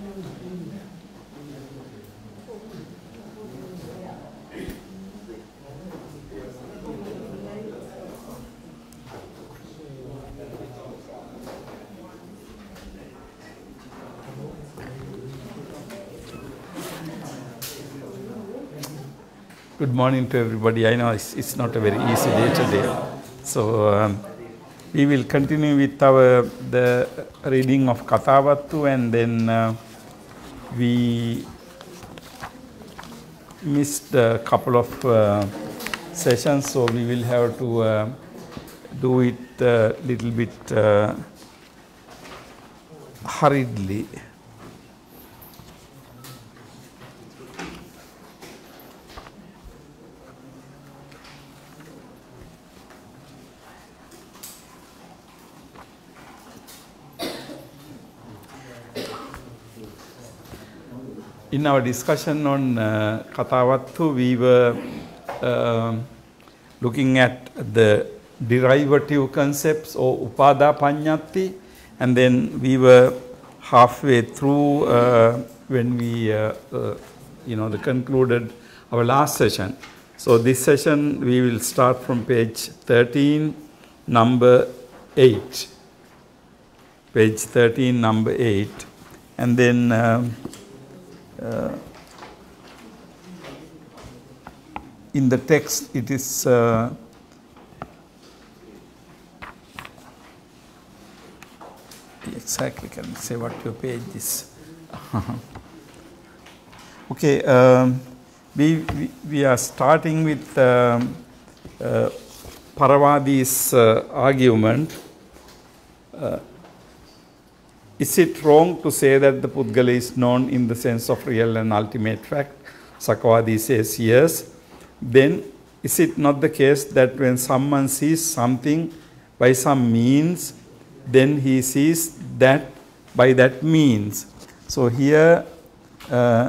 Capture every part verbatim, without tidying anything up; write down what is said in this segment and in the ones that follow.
Good morning to everybody. I know it's, it's not a very easy day today. So um, we will continue with our the reading of Kathavattu, and then uh, we missed a couple of uh, sessions, so we will have to uh, do it a little bit uh, hurriedly. In our discussion on uh, Kathavattu, we were uh, looking at the derivative concepts or upada panyati, and then we were halfway through uh, when we uh, uh, you know the concluded our last session. So this session we will start from page thirteen, number eight. Page thirteen, number eight, and then um, Uh, in the text it is uh, exactly can say what your page is. Okay, um, we, we we are starting with um, uh, Paravadi's uh, argument. Uh, Is it wrong to say that the Pudgala is known in the sense of real and ultimate fact? Sakavadi says yes. Then is it not the case that when someone sees something by some means, then he sees that by that means? So here, uh,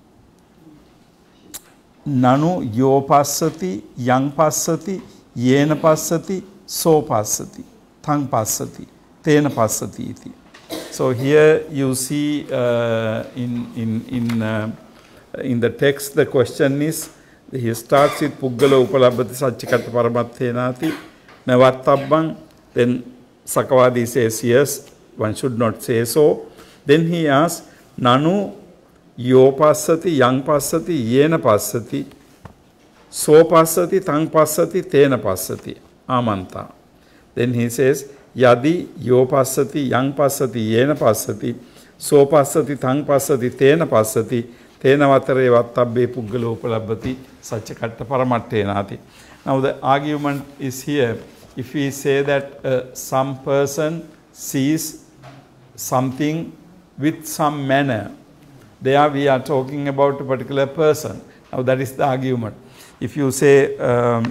nanu yo passati, yang passati, yena passati, so passati, tang passati, tena passati iti. So here you see uh, in in in uh, in the text the question is, he starts with Puggala upalabhati saccikatta paramathenati navattabban. Then Sakavadi says yes, one should not say so. Then he asks nanu yo passati, yang passati, yena passati, so passati, tang passati, tena passati, amanta. Then he says yadi yo passati, yang passati, yena passati, so passati, tang passati, tena passati, tena vatare vattabbe puggalo upalabhati saccikatta paramattenati. Now the argument is here. If we say that uh, some person sees something with some manner, there we are talking about a particular person. Now that is the argument. If you say um,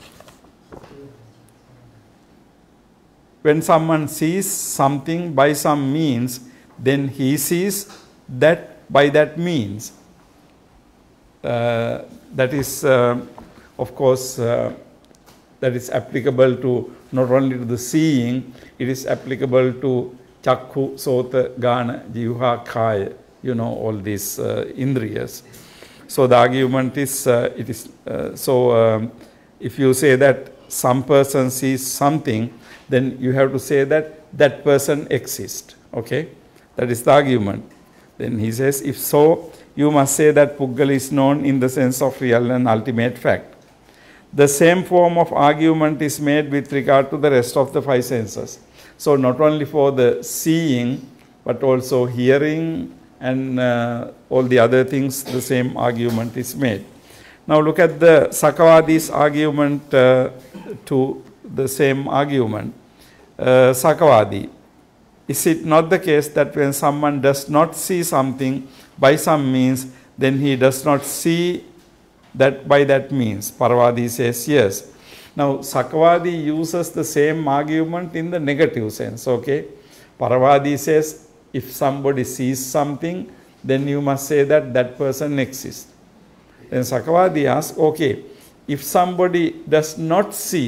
when someone sees something by some means, then he sees that by that means. Uh, that is, uh, of course, uh, that is applicable to not only to the seeing, it is applicable to chakku, sota, gana, jivha, kaya, you know, all these uh, indriyas. So the argument is, uh, it is uh, so um, if you say that some person sees something, then you have to say that that person exists. Okay, that is the argument. Then he says, if so, you must say that Puggala is known in the sense of real and ultimate fact. The same form of argument is made with regard to the rest of the five senses. So not only for the seeing, but also hearing and uh, all the other things, the same argument is made. Now look at the Sakavadi's argument uh, to the same argument. Uh, Sakavadi, is it not the case that when someone does not see something by some means, then he does not see that by that means? Paravadi says yes. Now Sakavadi uses the same argument in the negative sense. Okay, Paravadi says if somebody sees something, then you must say that that person exists. Then Sakavadi asks, okay, if somebody does not see,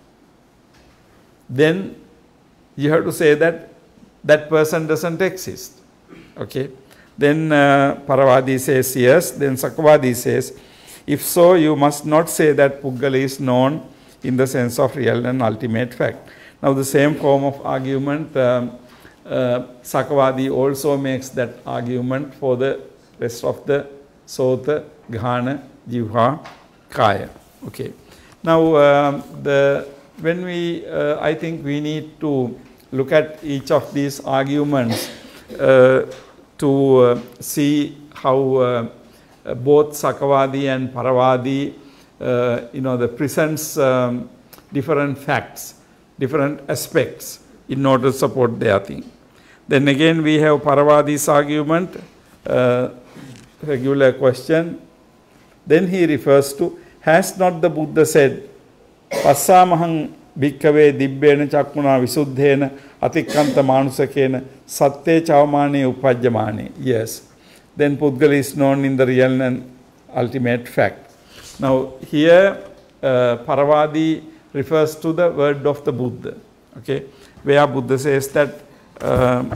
then you have to say that that person doesn't exist. Okay. Then uh, Paravadi says yes. Then Sakavadi says, if so, you must not say that Puggala is known in the sense of real and ultimate fact. Now the same form of argument, um, uh, Sakavadi also makes that argument for the rest of the Sota, Ghana, Jivha, Kaya. Okay. Now um, the when we, uh, I think we need to look at each of these arguments uh, to uh, see how uh, uh, both Sakavadi and Paravadi, uh, you know, the presents um, different facts, different aspects in order to support their thing. Then again we have Paravadi's argument, uh, regular question. Then he refers to, has not the Buddha said, Passamahang bhikkave dibbena chakkuna visuddhena atikkanta manusakena satte chavamane upajjamane. Yes. Then Puggala is known in the real and ultimate fact. Now here uh, Paravadi refers to the word of the Buddha. Okay. Where Buddha says that uh,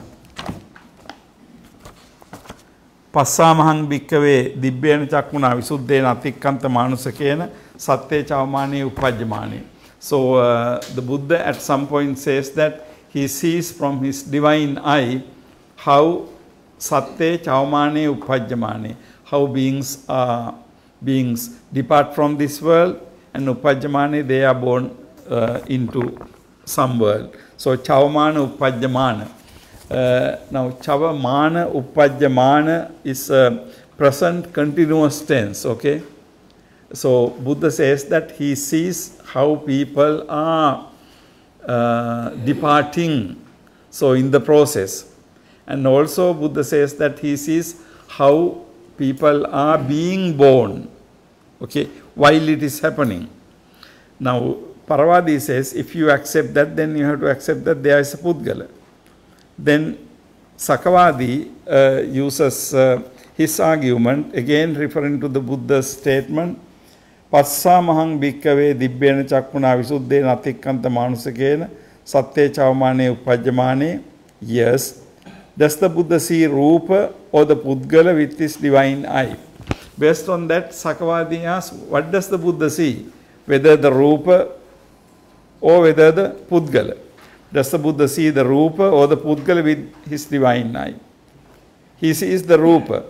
Passamahang bhikkave dibbena chakkuna visuddhena atikkanta manusakena satte chavamane upajjamane. So uh, the Buddha at some point says that he sees from his divine eye how satte chavamane upajjamane, how beings are, beings depart from this world, and upajjamane, they are born uh, into some world. So chavamana upajjamana. Uh, now chavamana upajjamana is a present continuous tense. Okay. So Buddha says that he sees how people are uh, departing, so in the process. And also Buddha says that he sees how people are being born, okay, while it is happening. Now Paravadi says, if you accept that, then you have to accept that there is a Puggala. Then Sakavadi uh, uses uh, his argument, again referring to the Buddha's statement, Passamahang bhikkave dibbena chakkuna visuddhena atikkanta manusakena satte chavamane upajjamane. Yes. Does the Buddha see Rupa or the Puggala with his divine eye? Based on that, Sakavadi asks, what does the Buddha see? Whether the Rupa or whether the Puggala. Does the Buddha see the Rupa or the Puggala with his divine eye? He sees the Rupa.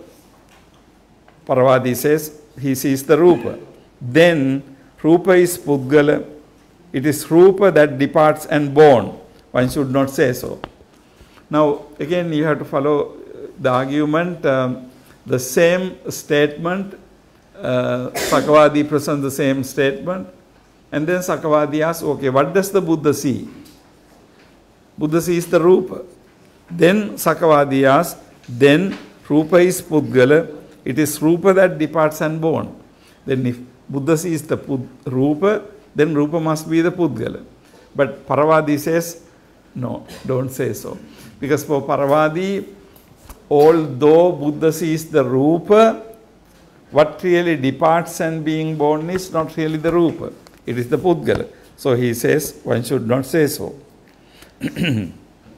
Paravadi says he sees the Rupa. Then Rupa is Puggala. It is Rupa that departs and born. One should not say so. Now again you have to follow the argument. Um, the same statement, uh, Sakavadi presents the same statement, and then Sakavadi asks, okay, what does the Buddha see? Buddha sees the Rupa. Then Sakavadi asks, then Rupa is Puggala. It is Rupa that departs and born. Then if Buddha sees the Pud Rupa, then Rupa must be the Puggala. But Paravadi says, no, don't say so. Because for Paravadi, although Buddha sees the Rupa, what really departs and being born is not really the Rupa. It is the Puggala. So he says, one should not say so. Then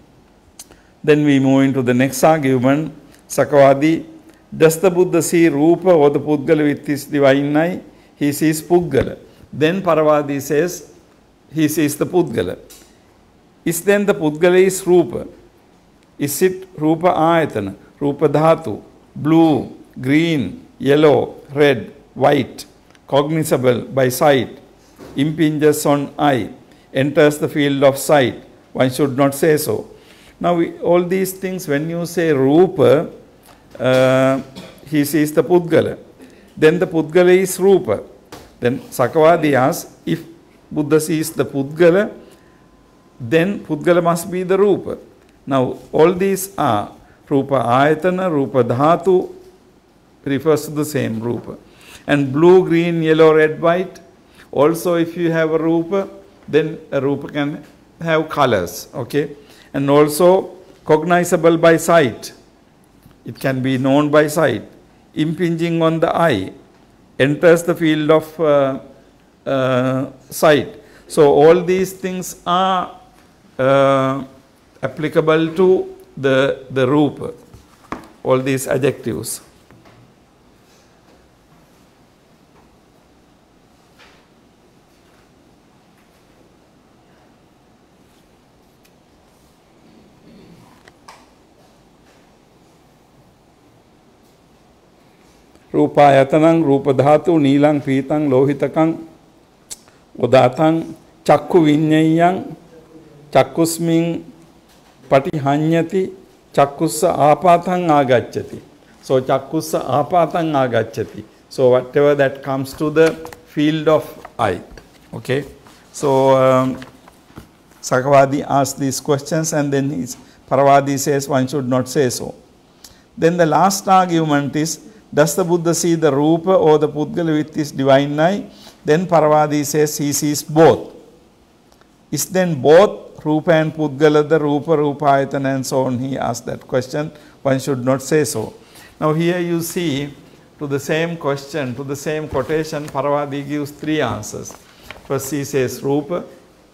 we move into the next argument. Sakavadi, does the Buddha see Rupa or the Puggala with his divine eye? He sees Puggala. Then Paravadi says, he sees the Puggala. Is then the Puggala is Rupa? Is it Rupa Ayatana, Rupa Dhatu, blue, green, yellow, red, white, cognizable by sight, impinges on eye, enters the field of sight? One should not say so. Now we, all these things, when you say Rupa, uh, he sees the Puggala. Then the Puggala is Rupa. Then Sakavadi asks, if Buddha sees the Puggala, then Puggala must be the Rupa. Now all these are Rupa Ayatana, Rupa Dhatu, refers to the same Rupa. And blue, green, yellow, red, white, also if you have a Rupa, then a Rupa can have colors, okay? And also cognizable by sight. It can be known by sight. Impinging on the eye, enters the field of uh, uh, sight. So all these things are uh, applicable to the, the Rupa. all these adjectives. Rupayatanang, Rupadhatu, Nilang, Pitang, Lohitakang, Udatang, Chakku Vinyayang, Chakkusming, Patihanyati, Chakkussa Apatang Agachati. So Chakkussa Apatang Agachati. So whatever that comes to the field of eye. Okay. So um, Sakavadi asks these questions, and then his Paravadi says one should not say so. Then the last argument is, does the Buddha see the Rupa or the Pudgala with his divine eye? Then Paravadi says he sees both. Is then both Rupa and Pudgala the Rupa, Rupayatana and so on? He asked that question. One should not say so. Now here you see, to the same question, to the same quotation, Paravadi gives three answers. First he says Rupa,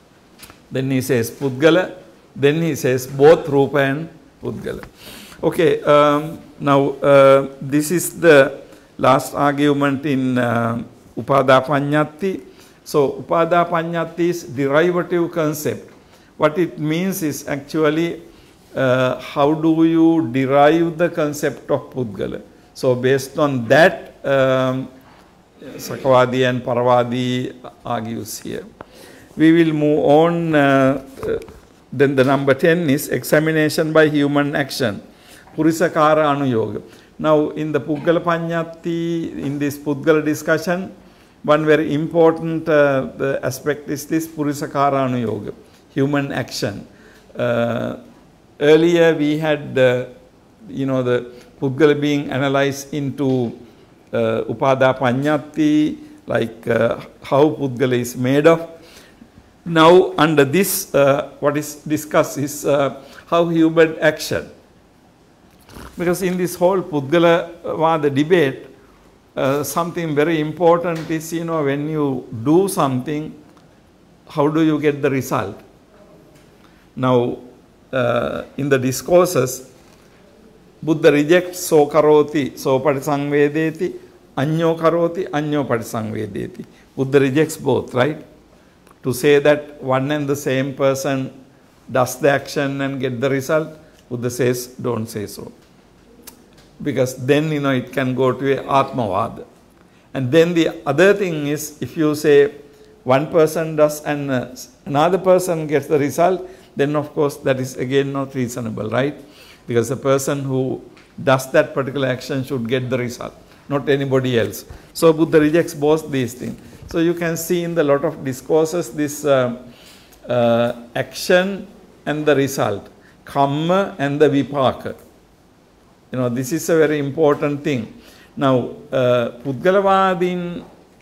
then he says Pudgala, then he says both Rupa and Pudgala. Okay, um, now uh, this is the last argument in uh, Upada Panyati. So Upada Panyati is derivative concept. What it means is actually uh, how do you derive the concept of Pudgala. So based on that, um, Sakavadi and Paravadi argues here. We will move on. Uh, uh, then the number ten is examination by human action. Purisakara Anuyoga. Now in the Pudgala Panyati, in this Pudgala discussion, one very important uh, the aspect is this Purisakara Anuyoga, human action. Uh, earlier we had uh, you know the Pudgala being analyzed into uh, Upada Panyati, like uh, how Pudgala is made of. Now under this, uh, what is discussed is uh, how human action. Because in this whole Pudgala debate, uh, something very important is, you know, when you do something, how do you get the result? Now, uh, in the discourses, Buddha rejects so karoti, so patisangvedeti, anyo karoti, anyo patisangvedeti. Buddha rejects both, right? To say that one and the same person does the action and get the result, Buddha says, don't say so. Because then, you know, it can go to a Atmavad. And then the other thing is, if you say one person does and uh, another person gets the result, then of course that is again not reasonable, right? Because the person who does that particular action should get the result, not anybody else. So Buddha rejects both these things. So you can see in the lot of discourses this uh, uh, action and the result, kamma and the vipaka. You know, this is a very important thing. Now, uh, Pudgalavadin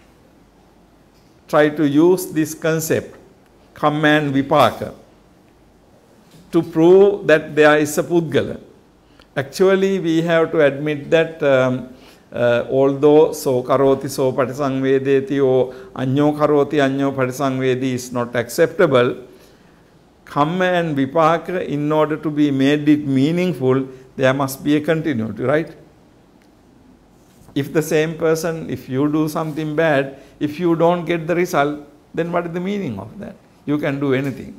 try to use this concept, kamma and vipaka, to prove that there is a Pudgala. Actually, we have to admit that um, uh, although so karoti so patisangvedeti or anyo karoti anyo patisangvedi is not acceptable, kamma and vipaka, in order to be made it meaningful, there must be a continuity, right? If the same person, if you do something bad, if you don't get the result, then what is the meaning of that? You can do anything.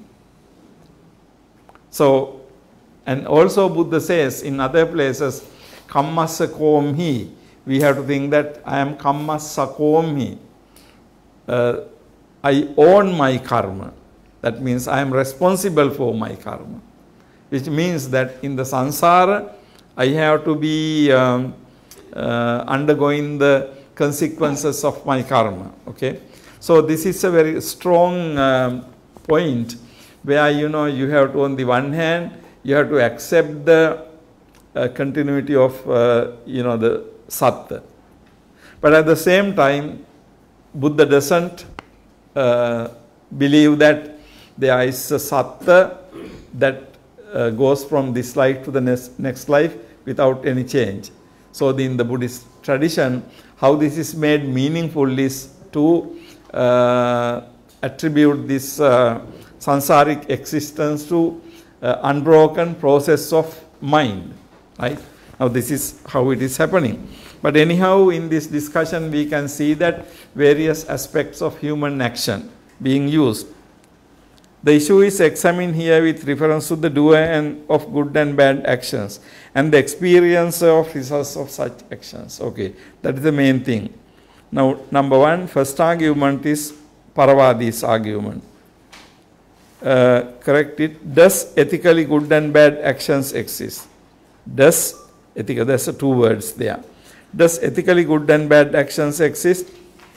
So, and also Buddha says in other places, kammasa komhi. We have to think that I am kammasa komhi. Uh, I own my karma. That means I am responsible for my karma. Which means that in the samsara, I have to be um, uh, undergoing the consequences of my karma. Okay, so this is a very strong um, point where, you know, you have to, on the one hand, you have to accept the uh, continuity of uh, you know the sattva, but at the same time, Buddha doesn't uh, believe that there is a sattva that Uh, goes from this life to the next, next life without any change. So the, in the Buddhist tradition, how this is made meaningful is to uh, attribute this uh, sansaric existence to uh, unbroken process of mind, right? Now this is how it is happening. But anyhow, in this discussion we can see that various aspects of human action being used. The issue is examined here with reference to the doer and of good and bad actions and the experience of results of such actions. Okay, that is the main thing. Now, number one, first argument is Paravadi's argument. Uh, correct it. Does ethically good and bad actions exist? Does ethical, there's two words there. Does ethically good and bad actions exist?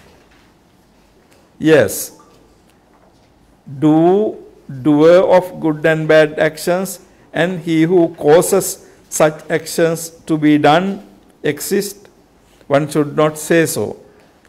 Yes. Do doer of good and bad actions and he who causes such actions to be done exist? One should not say so.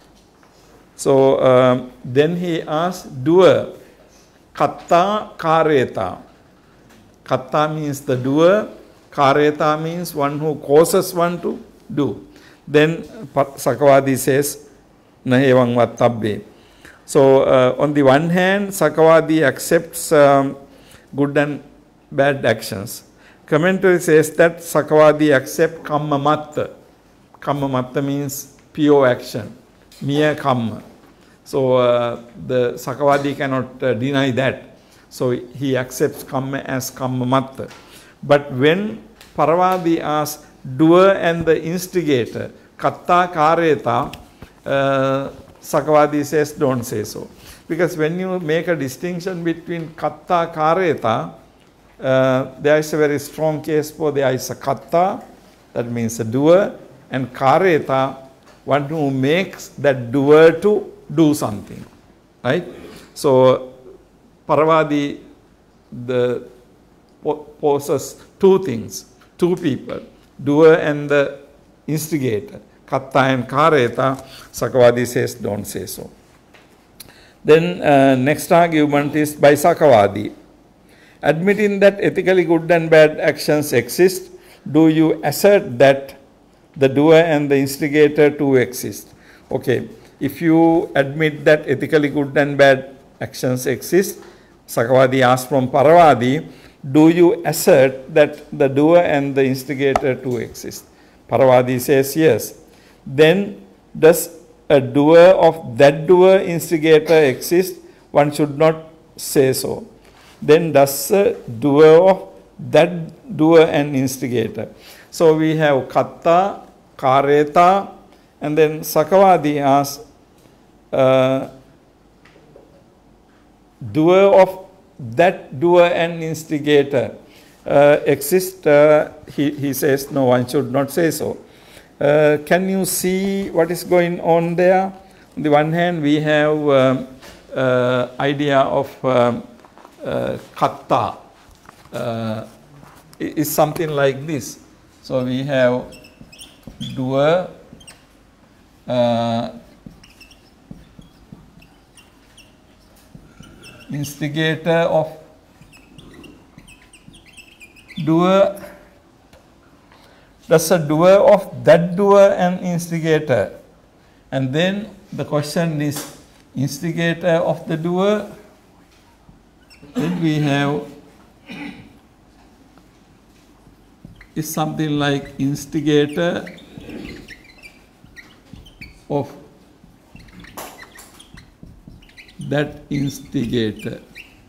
So um, then he asks doer, katta kareta. Katta means the doer, kareta means one who causes one to do. Then Sakavadi says, nahevang vattabbe. So uh, on the one hand, Sakavadi accepts um, good and bad actions. Commentary says that Sakavadi accepts kamma matta. Kamma matta means pure action, mere kamma. So uh, the Sakavadi cannot uh, deny that. So he accepts kamma as kamma matta. But when Paravadi asks doer and the instigator, katta kareta, uh, Sakavadi says don't say so. Because when you make a distinction between katta kareta, uh, there is a very strong case for there is a katta, that means a doer, and kareta, one who makes that doer to do something. Right? So Paravadi the poses two things, two people, doer and the instigator. Katta and kareta, Sakavadi says don't say so. Then uh, next argument is by Sakavadi. Admitting that ethically good and bad actions exist, do you assert that the doer and the instigator too exist? Okay, if you admit that ethically good and bad actions exist, Sakavadi asks from Paravadi, do you assert that the doer and the instigator too exist? Paravadi says yes. Then does a doer of that doer instigator exist? One should not say so. Then does a doer of that doer and instigator? So we have katta, kareta, and then Sakavadi asks, uh, doer of that doer and instigator uh, exist? Uh, he, he says no, one should not say so. Uh, can you see what is going on there? On the one hand, we have um, uh, idea of um, uh, katta uh, is something like this. So we have doer, uh, instigator of doer. Does a doer of that doer and instigator? And then the question is instigator of the doer. Then we have is something like instigator of that instigator.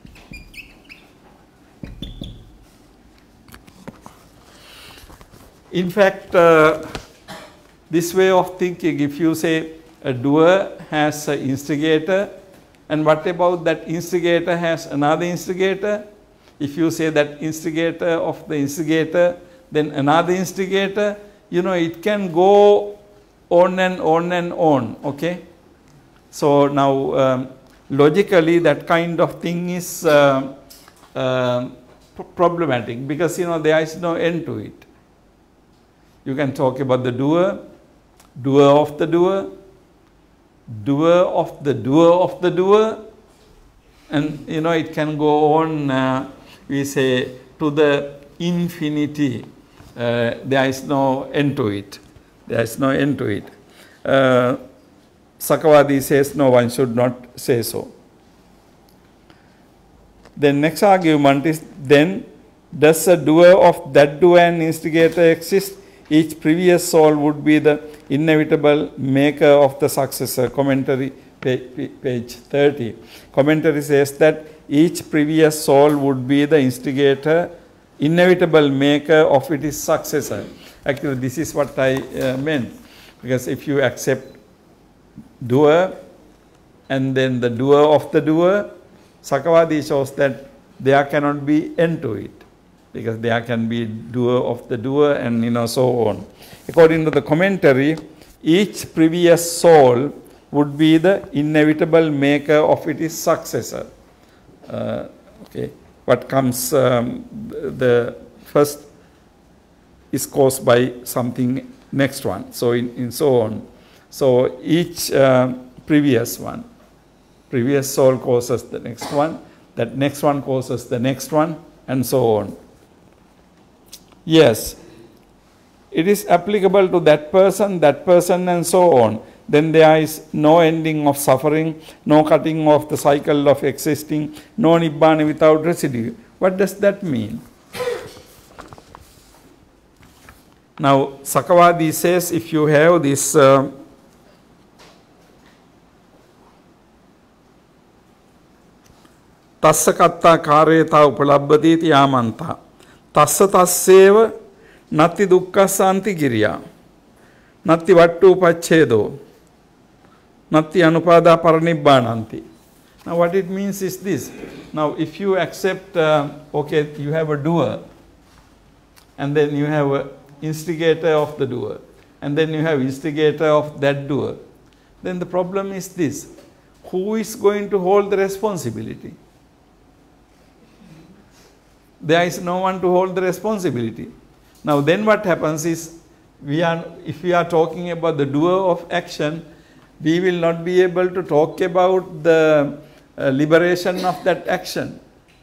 In fact, uh, this way of thinking, if you say a doer has an instigator, and what about that instigator has another instigator? If you say that instigator of the instigator, then another instigator, you know, it can go on and on and on, okay? So now, um, logically, that kind of thing is uh, uh, problematic because, you know, there is no end to it. You can talk about the doer, doer of the doer, doer of the doer of the doer, and you know it can go on, uh, we say, to the infinity. Uh, there is no end to it. There is no end to it. Uh, Sakavadi says no, one should not say so. The next argument is then, does a doer of that doer and instigator exist? each previous soul would be the inevitable maker of the successor. Commentary, page thirty. Commentary says that each previous soul would be the instigator, inevitable maker of its successor. Actually, this is what I uh, meant. Because if you accept doer and then the doer of the doer, Sakavadi shows that there cannot be end to it. Because there can be doer of the doer and you know so on. According to the commentary, each previous soul would be the inevitable maker of its successor. Uh, okay, what comes um, the first is caused by something next one. So in, in so on. So each uh, previous one, previous soul causes the next one. That next one causes the next one, and so on. Yes, it is applicable to that person, that person, and so on. Then there is no ending of suffering, no cutting off the cycle of existing, no nibbana without residue. What does that mean? Now, Sakavadi says if you have this uh, Tassa katta kareta upalabbati iti yamanta. Tassa tasseva natti dukkhasanti giriya. Natti vattu upacchedo. Natti anupada paranibbānanti. Now what it means is this. Now if you accept, uh, okay, you have a doer. And then you have an instigator of the doer. And then you have instigator of that doer. Then the problem is this. Who is going to hold the responsibility? There is no one to hold the responsibility. Now then what happens is, we are, if we are talking about the doer of action, we will not be able to talk about the uh, liberation of that action.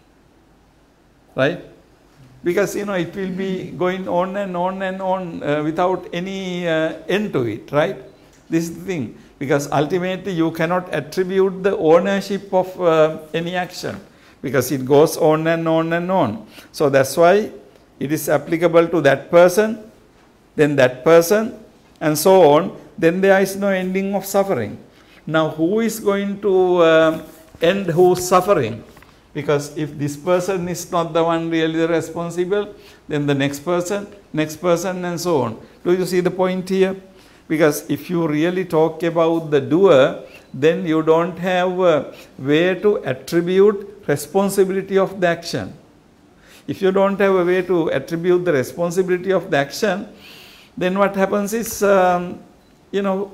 Right? Because you know it will be going on and on and on uh, without any uh, end to it. Right? This is the thing. Because ultimately you cannot attribute the ownership of uh, any action. Because it goes on and on and on. So that's why it is applicable to that person, then that person, and so on. Then there is no ending of suffering. Now who is going to uh, end whose suffering? Because if this person is not the one really responsible, then the next person, next person, and so on. Do you see the point here? Because if you really talk about the doer, then you don't have a way to attribute responsibility of the action. If you don't have a way to attribute the responsibility of the action, then what happens is, um, you know,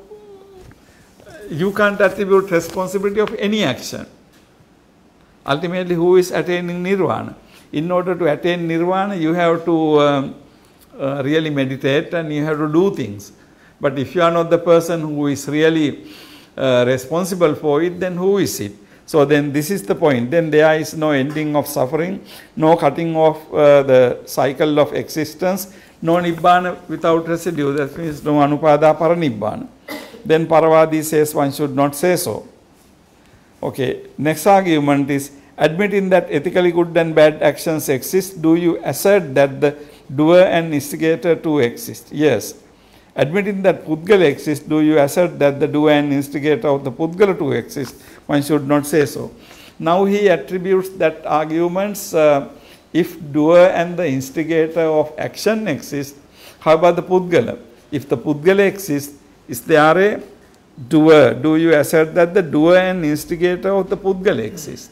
you can't attribute responsibility of any action. Ultimately, who is attaining nirvana? In order to attain nirvana, you have to um, uh, really meditate and you have to do things. But if you are not the person who is really uh, responsible for it, then who is it? So then this is the point. Then there is no ending of suffering, no cutting off uh, the cycle of existence, no nibbana without residue. That means no anupada paranibbana. Then Paravadi says one should not say so. Okay, next argument is, admitting that ethically good and bad actions exist, do you assert that the doer and instigator too exist? Yes. Admitting that Pudgala exists, do you assert that the doer and instigator of the Pudgala too exist? One should not say so. Now he attributes that arguments, uh, if doer and the instigator of action exist, how about the Pudgala? If the Pudgala exists, is there a doer? Do you assert that the doer and instigator of the Pudgala exist?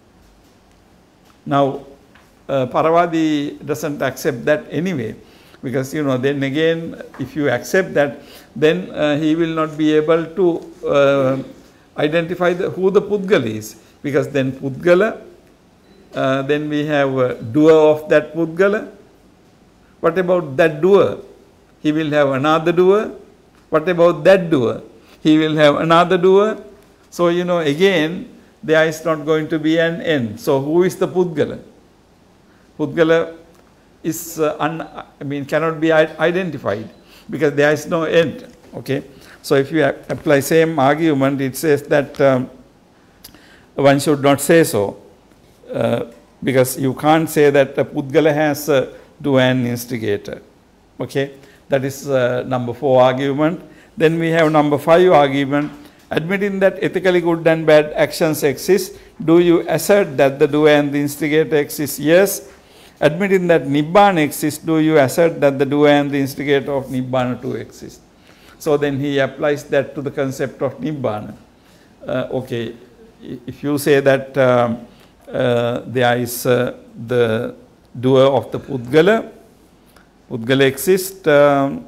Now, uh, Paravadi doesn't accept that anyway. Because, you know, then again, if you accept that, then uh, he will not be able to uh, identify the, who the Pudgala is. Because then Pudgala, uh, then we have a doer of that Pudgala. What about that doer? He will have another doer. What about that doer? He will have another doer. So, you know, again, there is not going to be an end. So, who is the Pudgala? Pudgala is uh, un, I mean cannot be identified because there is no end. Okay, so if you apply same argument, it says that um, one should not say so uh, because you can't say that a Pudgala has uh, to an instigator. Okay, That is uh, number four argument. Then we have number five argument. Admitting that ethically good and bad actions exist, do you assert that the doer and the instigator exist? Yes. Admitting that Nibbana exists, do you assert that the doer and the instigator of Nibbana too exist? So then he applies that to the concept of Nibbana. Uh, okay, if you say that um, uh, there is uh, the doer of the Pudgala, Pudgala exists, um,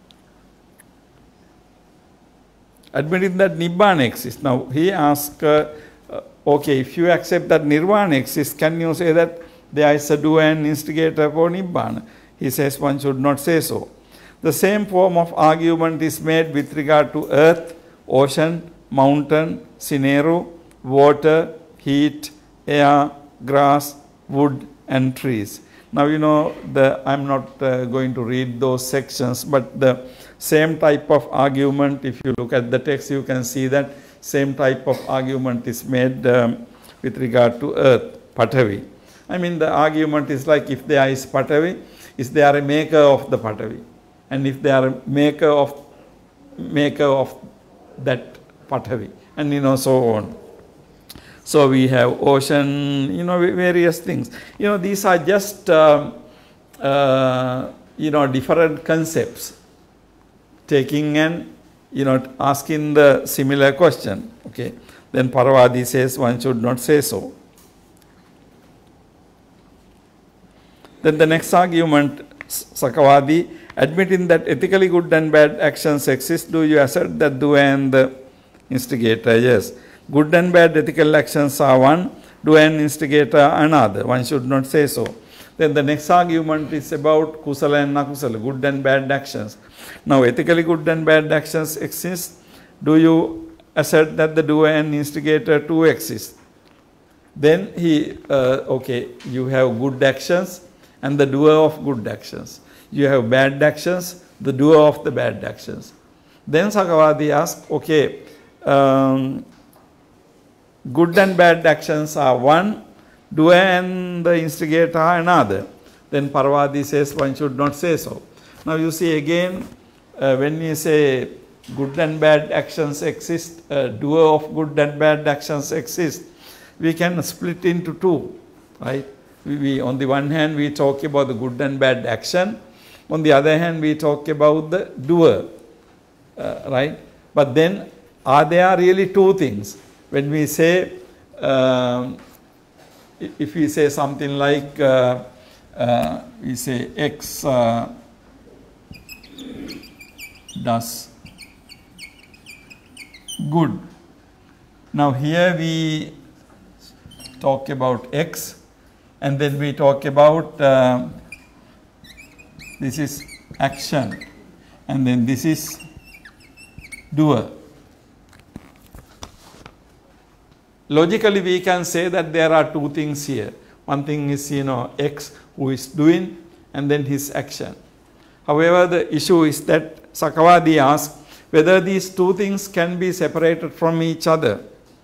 admitting that Nibbana exists. Now he asks, uh, uh, okay, if you accept that Nirvana exists, can you say that there is a doer and instigator for Nibbana? He says one should not say so. The same form of argument is made with regard to earth, ocean, mountain, scenario, water, heat, air, grass, wood and trees. Now you know, the, I'm not uh, going to read those sections, but the same type of argument, if you look at the text, you can see that same type of argument is made um, with regard to earth, Patavi. I mean, the argument is like, if there is Patavi, is there a maker of the Patavi? And if they are a maker of, maker of that Patavi, and you know, so on. So we have ocean, you know, various things. You know, these are just, um, uh, you know, different concepts. Taking and, you know, asking the similar question. Okay. Then Paravadi says one should not say so. Then the next argument, Sakavadi, admitting that ethically good and bad actions exist, do you assert that doer and the instigator? Yes. Good and bad ethical actions are one, doer and instigator another. One should not say so. Then the next argument is about kusala and nakusala, good and bad actions. Now ethically good and bad actions exist. Do you assert that the doer and instigator too exist? Then he, uh, okay, you have good actions and the doer of good actions. You have bad actions, the doer of the bad actions. Then Sakavadi asks, okay, um, good and bad actions are one, doer and the instigator are another. Then Paravadi says one should not say so. Now you see again, uh, when we say good and bad actions exist, uh, doer of good and bad actions exist, we can split into two, right? We, we, on the one hand, we talk about the good and bad action. On the other hand, we talk about the doer, uh, right? But then, are there really two things? When we say, um, if we say something like, uh, uh, we say X uh, does good. Now here we talk about X, and then we talk about uh, this is action, and then this is doer. Logically, we can say that there are two things here. One thing is, you know, X who is doing, and then his action. However, the issue is that Sakavadi asks whether these two things can be separated from each other.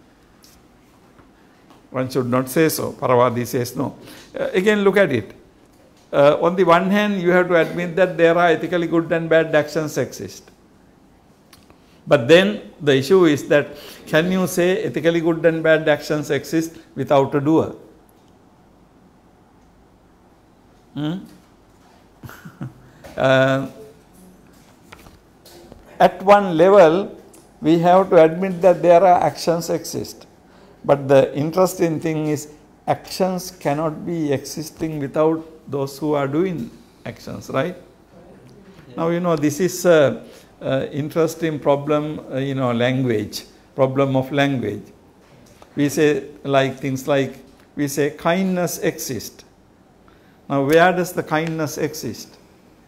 One should not say so. Paravadi says no. Uh, again, look at it. Uh, on the one hand, you have to admit that there are ethically good and bad actions exist. But then the issue is that, can you say ethically good and bad actions exist without a doer? Hmm? uh, at one level, we have to admit that there are actions exist. But the interesting thing is, actions cannot be existing without those who are doing actions, right? Yeah. Now, you know, this is a, a interesting problem, uh, you know, language, problem of language. We say like things like, we say kindness exists. Now, where does the kindness exist?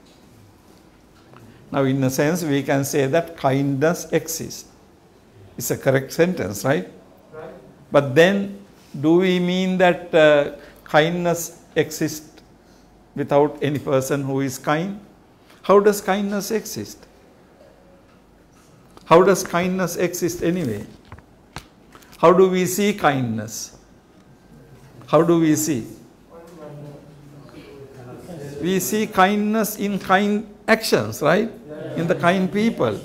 Now, in a sense, we can say that kindness exists. It's a correct sentence, right? Right. But then, do we mean that uh, kindness exists without any person who is kind? How does kindness exist? How does kindness exist anyway? How do we see kindness? How do we see? We see kindness in kind actions, right? In the kind people.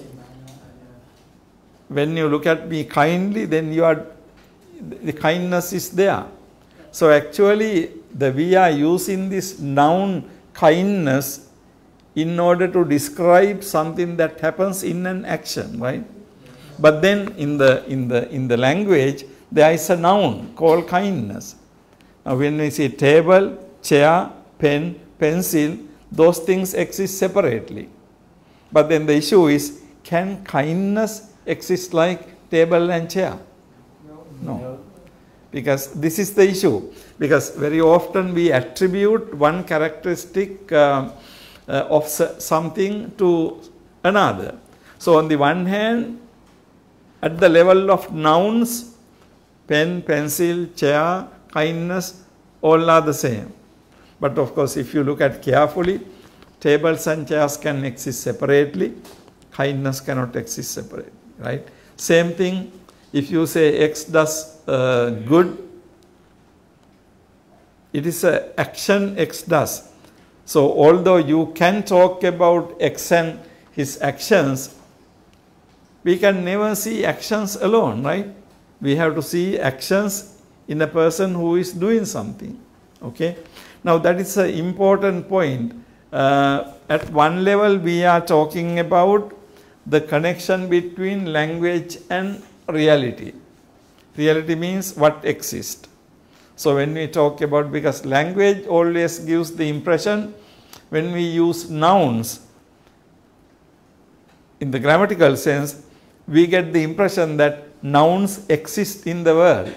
When you look at me kindly, then you are, the kindness is there. So actually, the we are using this noun kindness in order to describe something that happens in an action, right? But then in the in the in the language, there is a noun called kindness. Now when we say table, chair, pen, pencil, those things exist separately. But then the issue is, can kindness exist like table and chair? No. No. Because this is the issue. Because very often we attribute one characteristic uh, uh, of something to another. So on the one hand, at the level of nouns, pen, pencil, chair, kindness, all are the same. But of course, if you look at carefully, tables and chairs can exist separately. Kindness cannot exist separately, right? Same thing, if you say X does uh, good, it is an action X does. So although you can talk about X and his actions, we can never see actions alone, right? We have to see actions in a person who is doing something, okay? Now that is an important point. Uh, at one level, we are talking about the connection between language and reality. Reality means what exists. So when we talk about, because language always gives the impression, when we use nouns, in the grammatical sense, we get the impression that nouns exist in the world.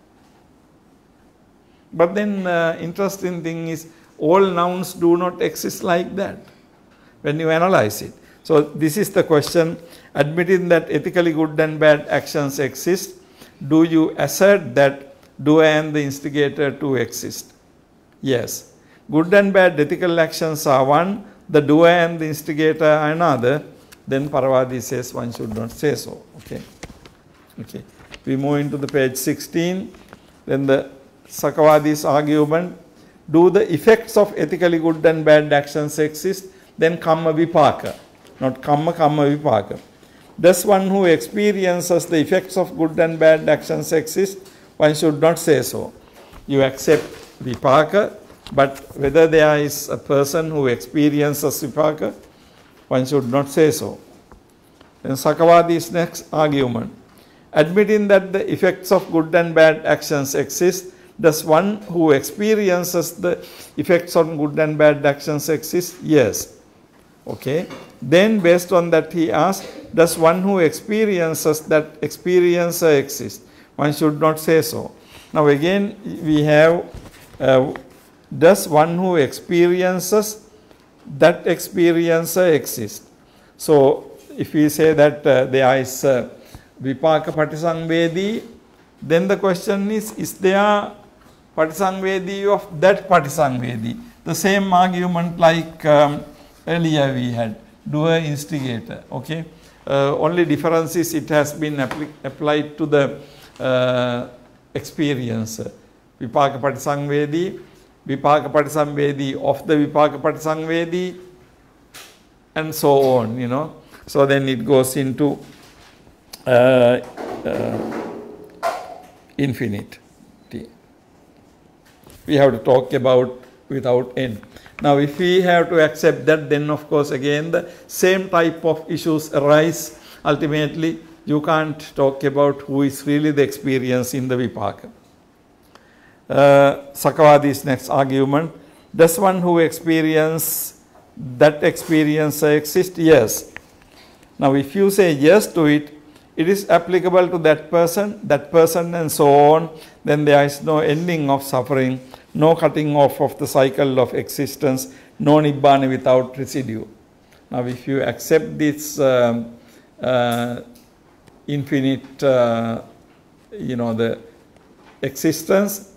But then uh, interesting thing is, all nouns do not exist like that when you analyze it. So this is the question, admitting that ethically good and bad actions exist, do you assert that doer and the instigator too exist? Yes. Good and bad ethical actions are one, the doer and the instigator are another. Then Paravadi says one should not say so. Okay. Okay. We move into the page sixteen. Then the Sakavadi's argument, do the effects of ethically good and bad actions exist? Then kamma vipaka, not kamma, kamma vipaka. Does one who experiences the effects of good and bad actions exist? One should not say so. You accept vipaka, but whether there is a person who experiences vipaka, one should not say so. Then Sakavadi's next argument, admitting that the effects of good and bad actions exist, does one who experiences the effects on good and bad actions exist? Yes. Okay. Then based on that he asked, does one who experiences that experiencer exist? One should not say so. Now again we have, uh, does one who experiences that experiencer exist? So if we say that uh, there is uh, vipaka patisangvedi, then the question is, is there patisangvedi of that patisangvedi? The same argument like um, earlier we had, doer instigator, okay? Uh, only difference is it has been appli applied to the uh, experiencer. Vipaka patisangvedi, vipaka patisangvedi of the vipaka patisangvedi, and so on, you know. So then it goes into uh, uh, infinite. We have to talk about without end. Now if we have to accept that, then of course again the same type of issues arise. Ultimately you can't talk about who is really the experience in the vipaka. Uh, Sakavadi's next argument, does one who experience that experience exist? Yes. Now if you say yes to it, it is applicable to that person, that person and so on, then there is no ending of suffering, no cutting off of the cycle of existence, no nibbana without residue. Now if you accept this uh, uh, infinite, uh, you know, the existence,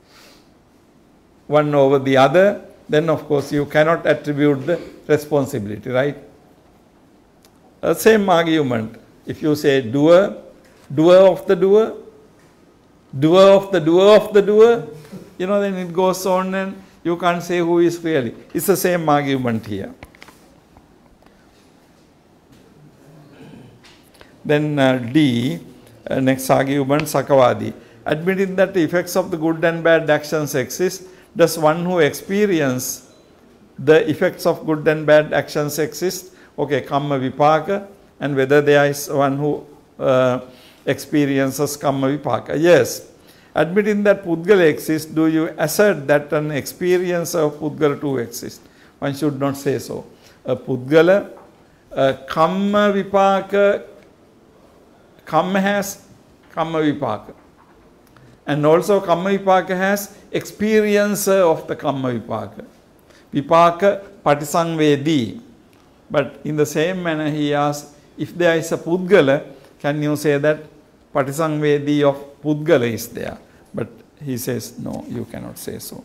one over the other, then of course you cannot attribute the responsibility, right? Uh, same argument. If you say doer, doer of the doer, doer of the doer of the doer, you know, then it goes on and you can't say who is really. It's the same argument here. Then uh, D, uh, next argument, Sakavadi. Admitting that the effects of the good and bad actions exist, does one who experience the effects of good and bad actions exist? Okay, Kamma Vipaka, and whether there is one who uh, experiences Kamma Vipaka. Yes. Admitting that Pudgala exists, do you assert that an experience of Pudgala too exists? One should not say so. A Pudgala, uh, Kamma Vipaka, Kamma has Kamma Vipaka. And also Kamma Vipaka has experience of the Kamma Vipaka. Vipaka Patisangvedi. But in the same manner he asks, if there is a Pudgala, can you say that Patisangvedi of Pudgala is there? But he says, no, you cannot say so.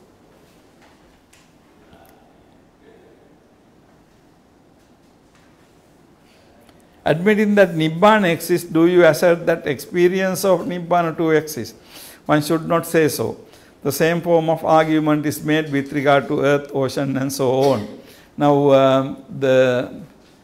Admitting that Nibbana exists, do you assert that experience of Nibbana too exists? One should not say so. The same form of argument is made with regard to earth, ocean and so on. Now, um, the,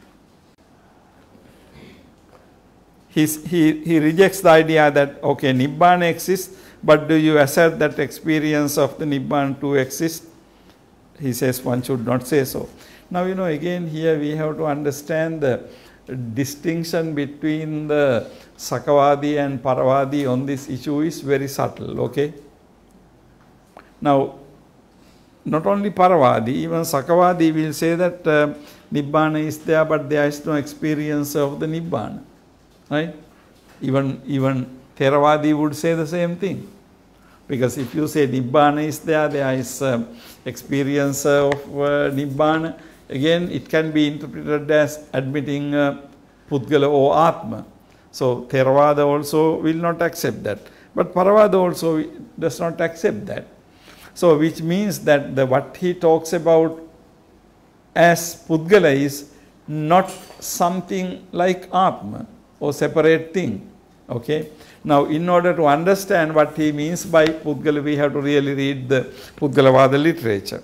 he's, he, he rejects the idea that, okay, Nibbana exists, but do you assert that experience of the Nibbana too exists? He says one should not say so. Now, you know, again here we have to understand the distinction between the Sakavadi and Paravadi on this issue is very subtle, okay? Now, not only Paravadi, even Sakavadi will say that uh, Nibbana is there, but there is no experience of the Nibbana, right? Even, even Theravadi would say the same thing. Because if you say Nibbana is there, there is uh, experience of uh, Nibbana, again it can be interpreted as admitting uh, Pudgala or Atma. So Theravada also will not accept that. But Paravada also does not accept that. So which means that the, what he talks about as Pudgala is not something like Atma or separate thing. Okay. Now, in order to understand what he means by Pudgala, we have to really read the Pudgalavada literature.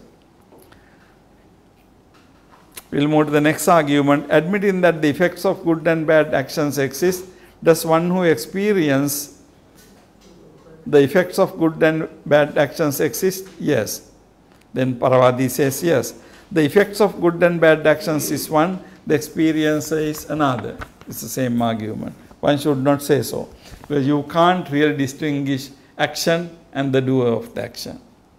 We'll move to the next argument. Admitting that the effects of good and bad actions exist, does one who experience the effects of good and bad actions exist? Yes. Then Paravadi says yes. The effects of good and bad actions is one, the experience is another. It's the same argument. One should not say so. Because you can't really distinguish action and the doer of the action.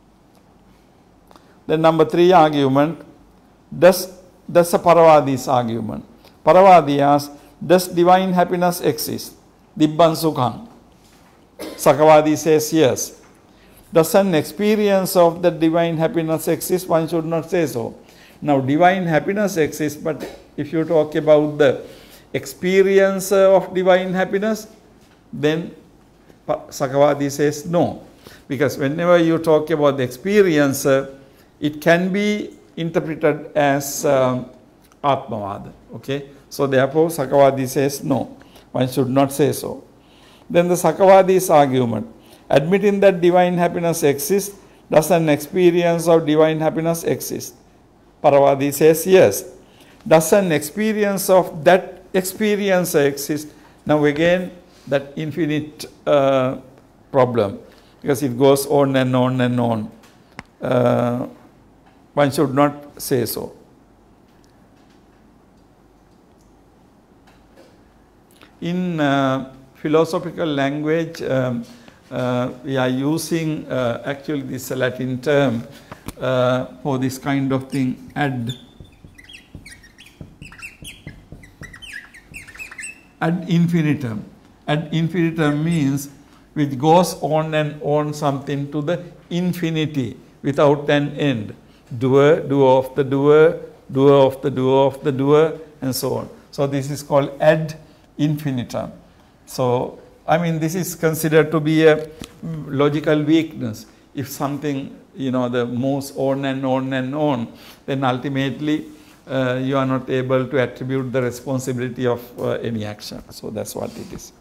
Then number three argument, does, that's a Paravadi's argument. Paravadi asks, does divine happiness exist? Dibban Sukham. Sakavadi says yes. Does an experience of the divine happiness exist? One should not say so. Now divine happiness exists, but if you talk about the experience of divine happiness, then Sakavadi says no. Because whenever you talk about the experience, uh, it can be interpreted as um, Atmavada. Okay? So therefore Sakavadi says no. One should not say so. Then the Sakavadi's argument. Admitting that divine happiness exists, does an experience of divine happiness exist? Paravadi says yes. Does an experience of that experience exist? Now again, that infinite uh, problem, because it goes on and on and on. Uh, one should not say so. In uh, philosophical language, um, uh, we are using uh, actually this Latin term uh, for this kind of thing, ad. Ad infinitum. Ad infinitum means which goes on and on something to the infinity without an end. Doer, doer of the doer, doer of the doer of the doer, and so on. So this is called ad infinitum. So, I mean, this is considered to be a logical weakness. If something, you know, the moves on and on and on, then ultimately uh, you are not able to attribute the responsibility of uh, any action. So that's what it is.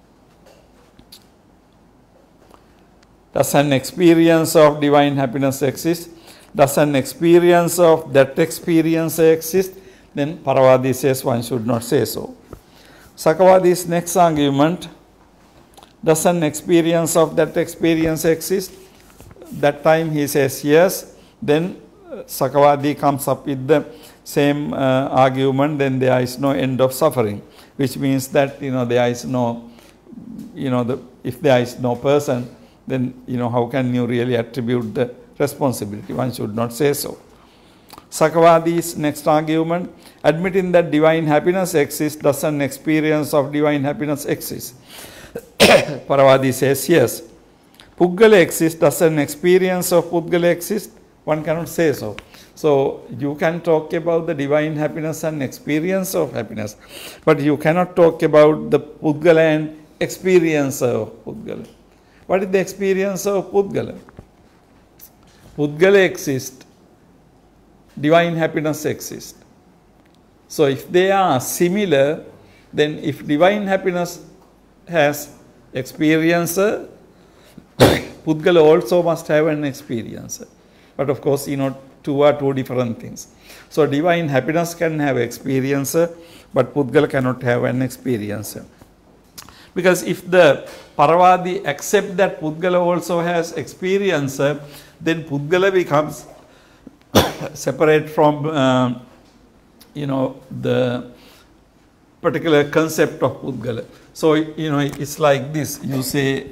Does an experience of divine happiness exist? Does an experience of that experience exist? Then Paravadi says one should not say so. Sakavadi's next argument, does an experience of that experience exist? That time he says yes, then Sakavadi comes up with the same uh, argument, then there is no end of suffering, which means that, you know, there is no, you know, the, if there is no person, then, you know, how can you really attribute the responsibility? One should not say so. Sakavadi's next argument, admitting that divine happiness exists, does an experience of divine happiness exist? Paravadi says yes. Puggala exists, does an experience of Puggala exist? One cannot say so. So you can talk about the divine happiness and experience of happiness, but you cannot talk about the Puggala and experience of Puggala. What is the experience of Puggala? Puggala exists, divine happiness exists. So if they are similar, then if divine happiness has experiencer, Puggala also must have an experiencer. But of course, you know, two are two different things. So divine happiness can have experiencer, but Puggala cannot have an experiencer. Because if the Paravadi accept that Puggala also has experiencer, then Puggala becomes separate from, uh, you know, the particular concept of Puggala. So, you know, it's like this. You say,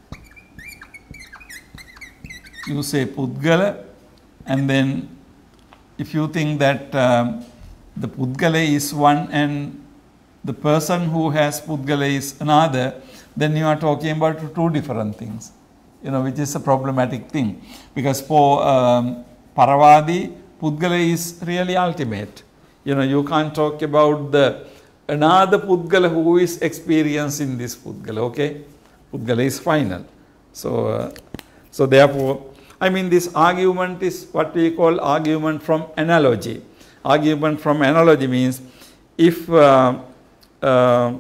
you say Puggala, and then if you think that um, the Puggala is one and the person who has Puggala is another, then you are talking about two different things, you know, which is a problematic thing. Because for um, Paravadi, Puggala is really ultimate. You know, you can't talk about the another Puggala who is experiencing this Puggala, okay? Puggala is final. So, uh, so therefore, I mean, this argument is what we call argument from analogy. Argument from analogy means if uh, uh,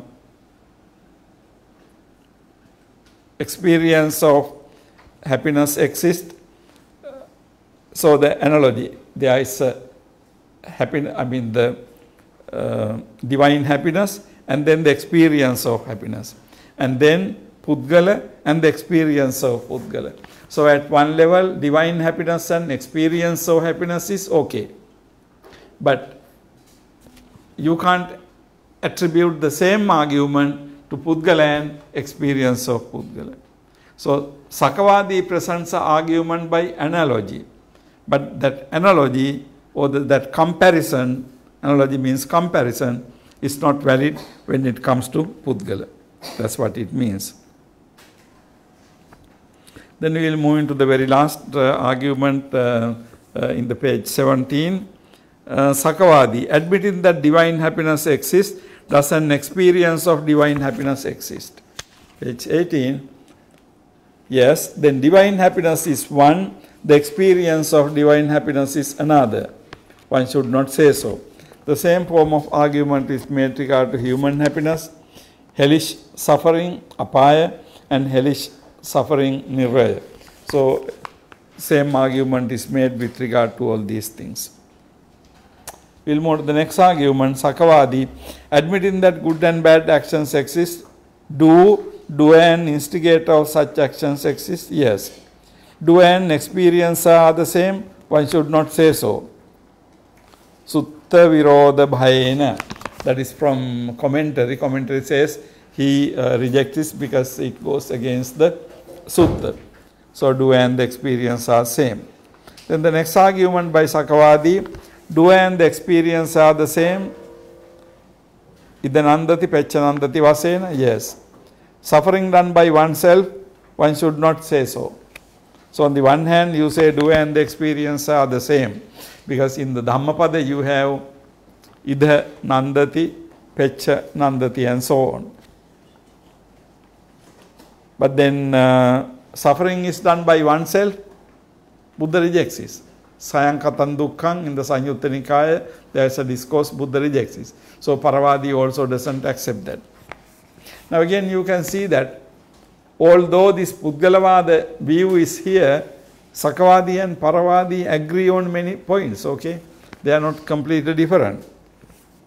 experience of happiness exists, so the analogy, there is a happiness, I mean the uh, divine happiness, and then the experience of happiness, and then Puggala and the experience of Puggala. So at one level, divine happiness and experience of happiness is okay. But you can't attribute the same argument to Puggala and experience of Puggala. So Sakavadi presents an argument by analogy. But that analogy or the, that comparison, analogy means comparison, is not valid when it comes to Puggala. That's what it means. Then we will move into the very last uh, argument uh, uh, in the page seventeen. Uh, Sakavadi, admitting that divine happiness exists, does an experience of divine happiness exist? Page eighteen. Yes, then divine happiness is one, the experience of divine happiness is another. One should not say so. The same form of argument is made regard to human happiness, hellish suffering, apaya, and hellish suffering, nirvaya. So, same argument is made with regard to all these things. We will move to the next argument, Sakavadi, admitting that good and bad actions exist, do, do and instigator of such actions exist? Yes. Do and experience are the same? One should not say so. Sutta virodha bhayena, that is from commentary. Commentary says he uh, rejects this because it goes against the sutta. So do and the experience are same. Then the next argument by Sakavadi, do and the experience are the same. Idanandati pechanandati vasena, yes. Suffering done by oneself, one should not say so. So on the one hand, you say do and the experience are the same. Because in the Dhammapada you have idha nandati, pecha nandati and so on. But then uh, suffering is done by oneself, Buddha rejects this. Sayankatan Dukkhang in the Sanyutta Nikaya, there is a discourse, Buddha rejects this. So Paravadi also doesn't accept that. Now again you can see that although this Pudgalavada view is here, Sakavadi and Paravadi agree on many points, okay? They are not completely different.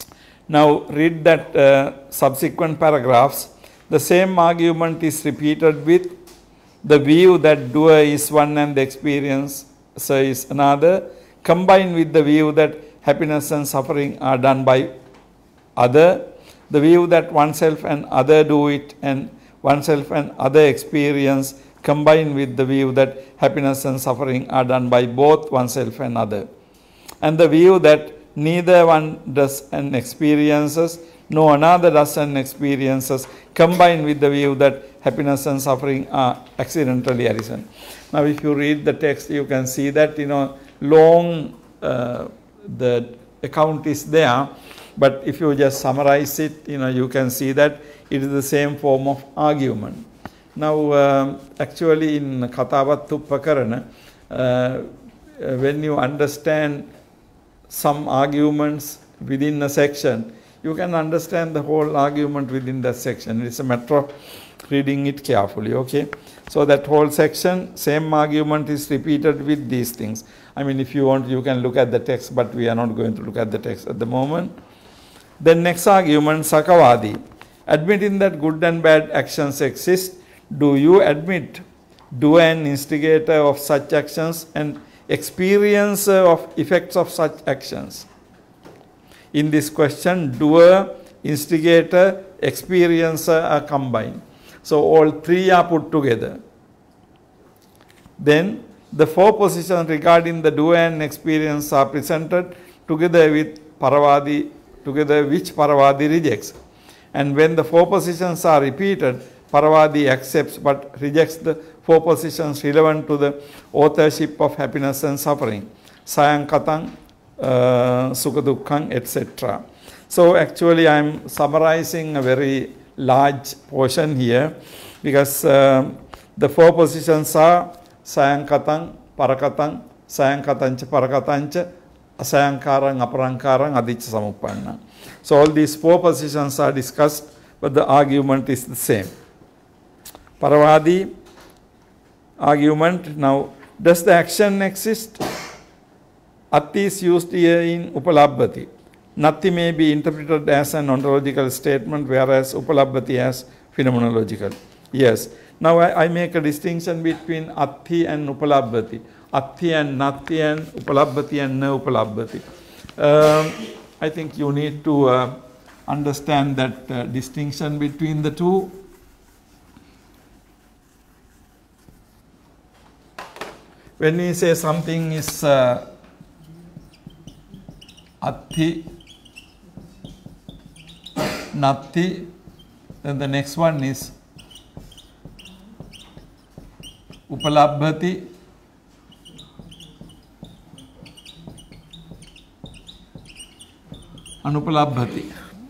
Now read that uh, subsequent paragraphs. The same argument is repeated with the view that doer is one and the experiencer is another, combined with the view that happiness and suffering are done by other, the view that oneself and other do it and oneself and other experience, combined with the view that happiness and suffering are done by both oneself and other, and the view that neither one does and experiences, no another does and experiences, combined with the view that happiness and suffering are accidentally arisen. Now if you read the text, you can see that, you know, long uh, the account is there, but if you just summarize it, you know, you can see that it is the same form of argument. Now um, actually in Kathavattu Upakarana, uh, when you understand some arguments within a section, you can understand the whole argument within that section. It's a matter of reading it carefully, okay? So that whole section, same argument is repeated with these things. I mean, if you want, you can look at the text, but we are not going to look at the text at the moment. Then next argument, Sakavadi. Admitting that good and bad actions exist, do you admit doer and instigator of such actions and experiencer of effects of such actions? In this question, doer, instigator, experiencer are combined. So all three are put together. Then the four positions regarding the doer and experience are presented together with Paravadi, together which Paravadi rejects. And when the four positions are repeated, Paravadi accepts but rejects the four positions relevant to the authorship of happiness and suffering, Sayankatang, uh, Sukhadukkang, et cetera. So actually I am summarizing a very large portion here, because uh, the four positions are Sayankatang, Parakatang, Sayankatancha, Parakatancha, Asayankarang, Aparankarang, Adicca Samuppanna. So all these four positions are discussed, but the argument is the same. Paravadi argument. Now, does the action exist? Atti is used here in Upalabhati. Natti may be interpreted as an ontological statement, whereas Upalabhati as phenomenological. Yes. Now I, I make a distinction between Atti and Upalabhati. Atti and Natti and Upalabhati and Na Upalabhati. Um, I think you need to uh, understand that uh, distinction between the two. When we say something is uh, Atti, Natti, then the next one is Upalabhati, Anupalabhati.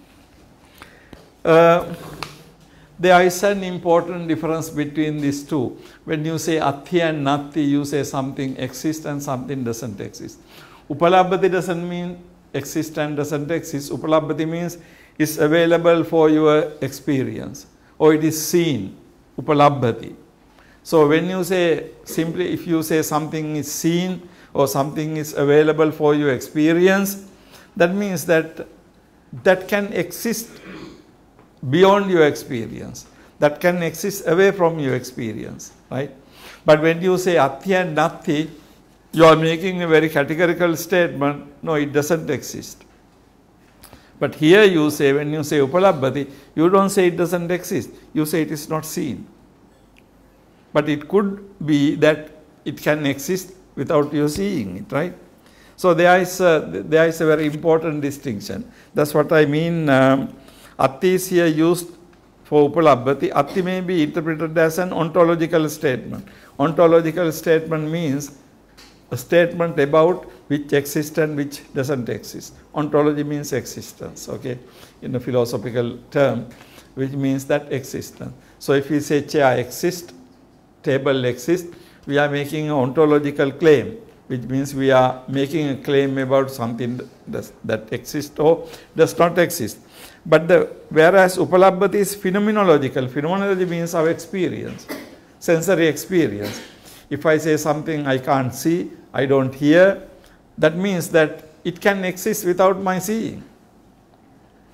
Uh, there is an important difference between these two. When you say Atti and Natti, you say something exists and something doesn't exist. Upalabhati doesn't mean exist and doesn't exist. Upalabhati means it's available for your experience, or it is seen. Upalabhati. So when you say, simply if you say something is seen or something is available for your experience, that means that that can exist beyond your experience. That can exist away from your experience, right? But when you say Atti and Natti, you are making a very categorical statement, no, it doesn't exist. But here you say, when you say Upalabhati, you don't say it doesn't exist, you say it is not seen. But it could be that it can exist without you seeing it, right? So there is a, there is a very important distinction. That's what I mean. Um, Atti is here used for Upalabhati. Atti may be interpreted as an ontological statement. Ontological statement means a statement about which exists and which doesn't exist. Ontology means existence, okay, in a philosophical term, which means that existence. So if we say chair exists, table exists, we are making an ontological claim, which means we are making a claim about something that, that exists or does not exist. But the, whereas Upalabhati is phenomenological. Phenomenology means our experience, sensory experience. If I say something I can't see, I don't hear, that means that it can exist without my seeing.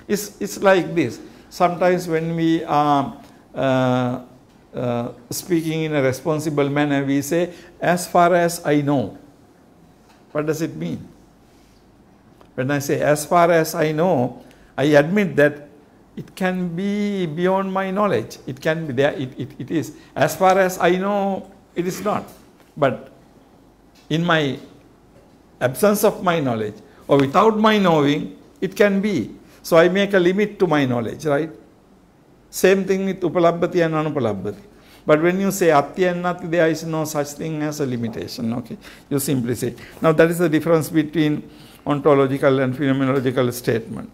It's, it's like this. Sometimes when we are uh, uh, speaking in a responsible manner, we say, as far as I know. What does it mean? When I say, as far as I know, I admit that it can be beyond my knowledge. It can be there, it, it, it is. As far as I know, it is not. But in my absence of my knowledge, or without my knowing, it can be. So I make a limit to my knowledge, right? Same thing with upalabhati and anupalabhati. But when you say atti and nati, there is no such thing as a limitation, okay? You simply say. Now that is the difference between ontological and phenomenological statement.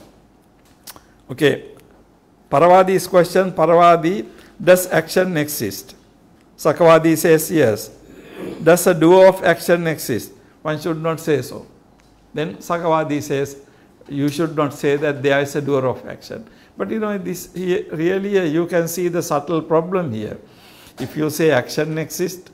Okay, Paravadi's question, Paravadi, does action exist? Sakavadi says yes. Does a doer of action exist? One should not say so. Then Sakavadi says, you should not say that there is a doer of action. But you know, this here, really uh, you can see the subtle problem here. If you say action exists,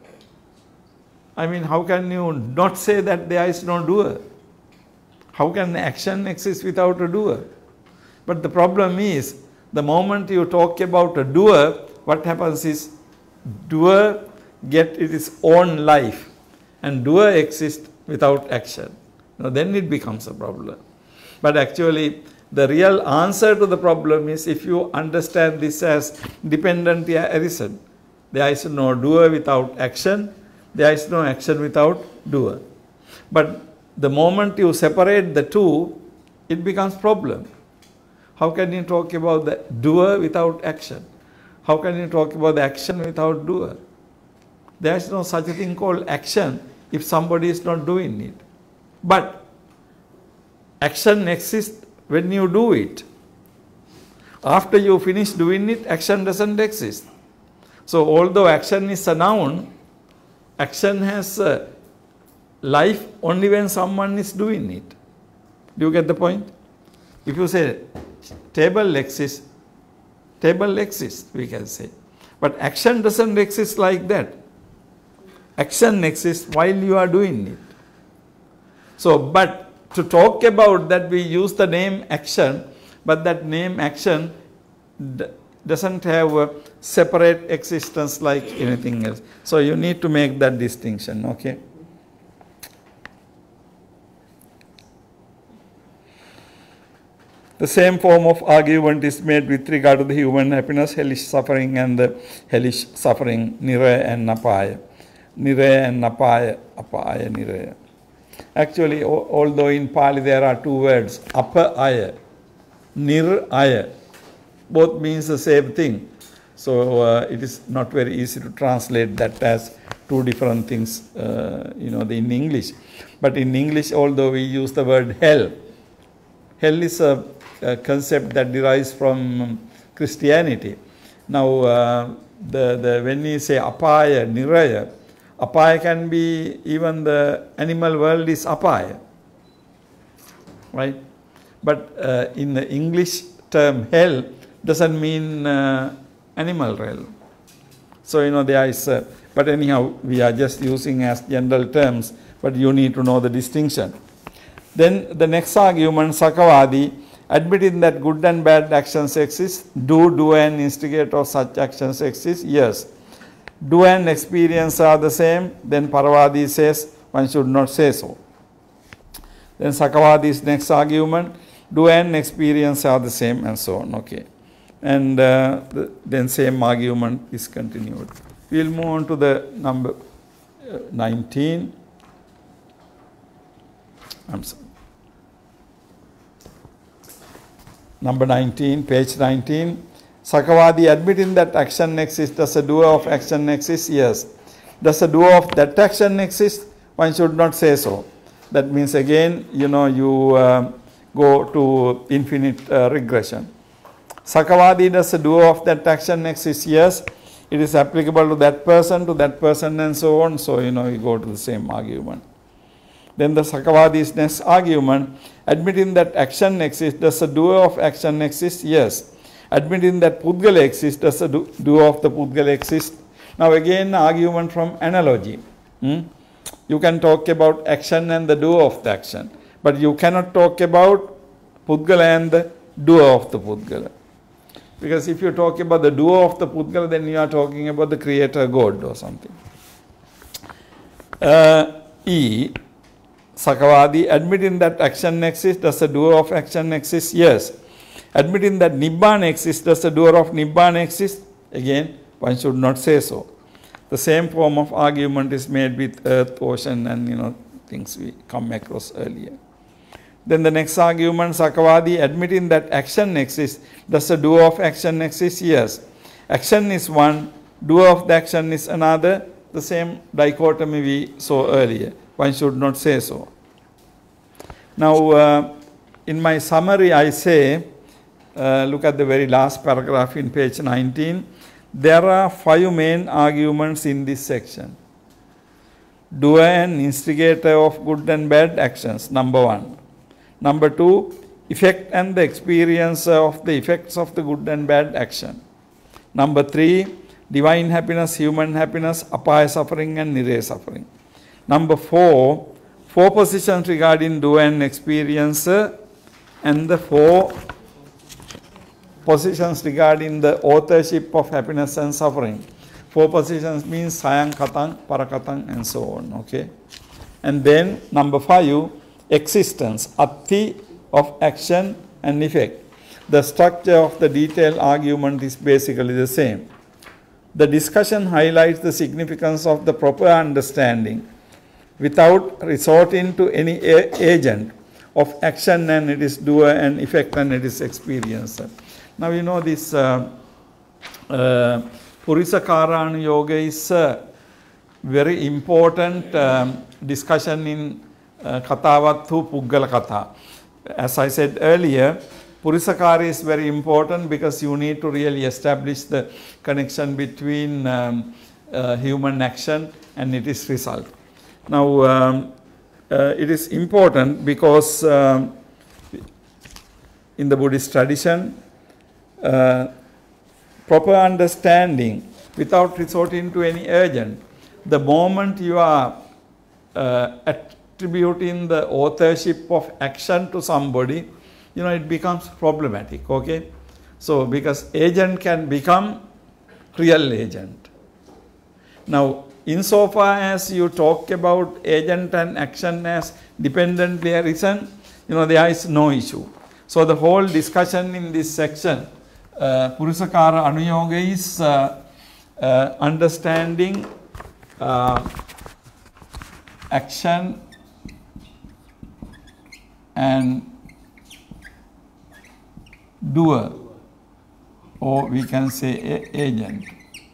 I mean, how can you not say that there is no doer? How can action exist without a doer? But the problem is, the moment you talk about a doer, what happens is, doer get its own life, and doer exists without action. Now then it becomes a problem. But actually, the real answer to the problem is, if you understand this as dependent arisen, there is no doer without action, there is no action without doer. But the moment you separate the two, it becomes problem. How can you talk about the doer without action? How can you talk about the action without doer? There is no such a thing called action if somebody is not doing it. But action exists when you do it. After you finish doing it, action doesn't exist. So although action is a noun, action has a life only when someone is doing it. Do you get the point? If you say table exists, table exists, we can say. But action doesn't exist like that. Action exists while you are doing it. So, but to talk about that, we use the name action, but that name action doesn't have a separate existence like anything else. So you need to make that distinction, okay? The same form of argument is made with regard to the human happiness, hellish suffering, and the hellish suffering, niraya and napaya. Niraya and napaya, apaya, niraya. Actually, although in Pali there are two words, apaya, niraya, both means the same thing. So uh, it is not very easy to translate that as two different things, uh, you know, in English. But in English, although we use the word hell, hell is a, a concept that derives from Christianity. Now, uh, the, the, when we say apaya, niraya, apaya can be, even the animal world is apaya, right? But uh, in the English term, hell doesn't mean uh, animal realm. So, you know, there is, uh, but anyhow, we are just using as general terms, but you need to know the distinction. Then the next argument, Sakavadi, admitting that good and bad actions exist, do, do and instigate of such actions exist, yes. Do and experience are the same, then Paravadi says one should not say so. Then Sakavadi's next argument, do and experience are the same, and so on, okay. And uh, the, then same argument is continued. We will move on to the number uh, nineteen. I'm sorry. Number nineteen, page nineteen. Sakavadi, admitting that action exists, does a doer of action exist? Yes. Does a doer of that action exist? One should not say so. That means again, you know, you uh, go to infinite uh, regression. Sakavadi, does a doer of that action exist? Yes. It is applicable to that person, to that person, and so on. So, you know, you go to the same argument. Then the Sakavadi's next argument, admitting that action exists, does a doer of action exist? Yes. Admitting that Pudgala exists, does a do, doer of the Pudgala exist? Now again, argument from analogy. Hmm? You can talk about action and the doer of the action, but you cannot talk about Pudgala and the doer of the Pudgala. Because if you talk about the doer of the Pudgala, then you are talking about the creator God or something. Uh, E. Sakavadi, admitting that action exists, does the doer of action exist? Yes. Admitting that Nibbana exists, does the doer of Nibbana exist? Again, one should not say so. The same form of argument is made with earth, ocean, and you know things we come across earlier. Then the next argument, Sakavadi, admitting that action exists, does the doer of action exist? Yes. Action is one, doer of the action is another. The same dichotomy we saw earlier. One should not say so. Now, uh, in my summary, I say, uh, look at the very last paragraph in page nineteen. There are five main arguments in this section. Doer and instigator of good and bad actions, number one. Number two, effect and the experience of the effects of the good and bad action. Number three, divine happiness, human happiness, apaya suffering and niraya suffering. Number four, four positions regarding doer and experiencer, and the four positions regarding the authorship of happiness and suffering. Four positions means sayang katang, parakatang, and so on. Okay, and then number five, existence, atti of action and effect. The structure of the detailed argument is basically the same. The discussion highlights the significance of the proper understanding without resorting to any agent of action and it is doer and effect and it is experiencer. Now you know this uh, uh, Purisakara Yoga is a very important um, discussion in uh, Katavattu Puggala Katha. As I said earlier, Purisakara is very important because you need to really establish the connection between um, uh, human action and its result. Now, um, uh, it is important because um, in the Buddhist tradition, uh, proper understanding without resorting to any agent, the moment you are uh, attributing the authorship of action to somebody, you know, it becomes problematic, okay? So, because agent can become real agent. Now, insofar as you talk about agent and action as dependently arisen, you know, there is no issue. So, the whole discussion in this section, uh, Purusakara Anuyoga is uh, uh, understanding uh, action and doer, or we can say agent.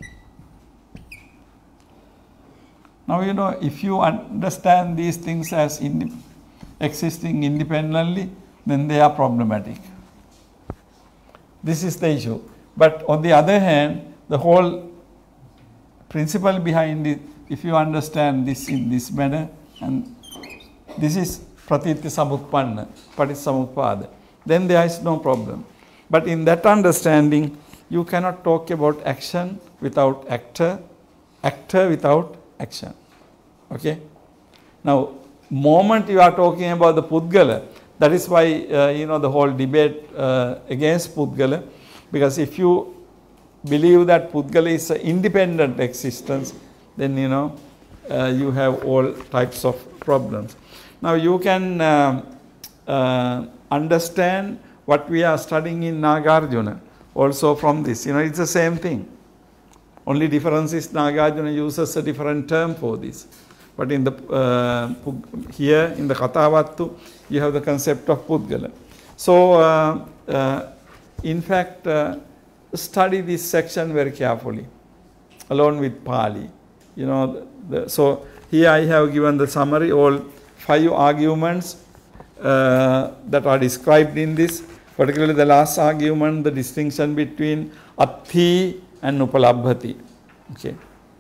Now, you know, if you understand these things as in existing independently, then they are problematic. This is the issue. But on the other hand, the whole principle behind it, if you understand this in this manner, and this is Pratitya Samutpanna, Patissamutpada, then there is no problem. But in that understanding, you cannot talk about action without actor, actor without action. Okay? Now, moment you are talking about the Pudgala, that is why, uh, you know, the whole debate uh, against Pudgala, because if you believe that Pudgala is an independent existence, then, you know, uh, you have all types of problems. Now, you can uh, uh, understand what we are studying in Nagarjuna also from this. You know, it's the same thing. Only difference is Nagarjuna uses a different term for this. But in the uh, here in the Katavattu, you have the concept of Pudgala. So, uh, uh, in fact, uh, study this section very carefully, along with Pali. You know, the, the, so here I have given the summary, all five arguments uh, that are described in this. Particularly the last argument, the distinction between Atti and Upalabhati. Okay.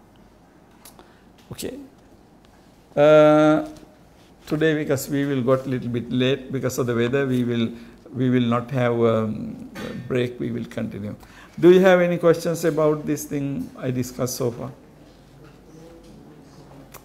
Okay. Uh, today, because we will got a little bit late because of the weather, we will we will not have um, a break. We will continue. Do you have any questions about this thing I discussed so far?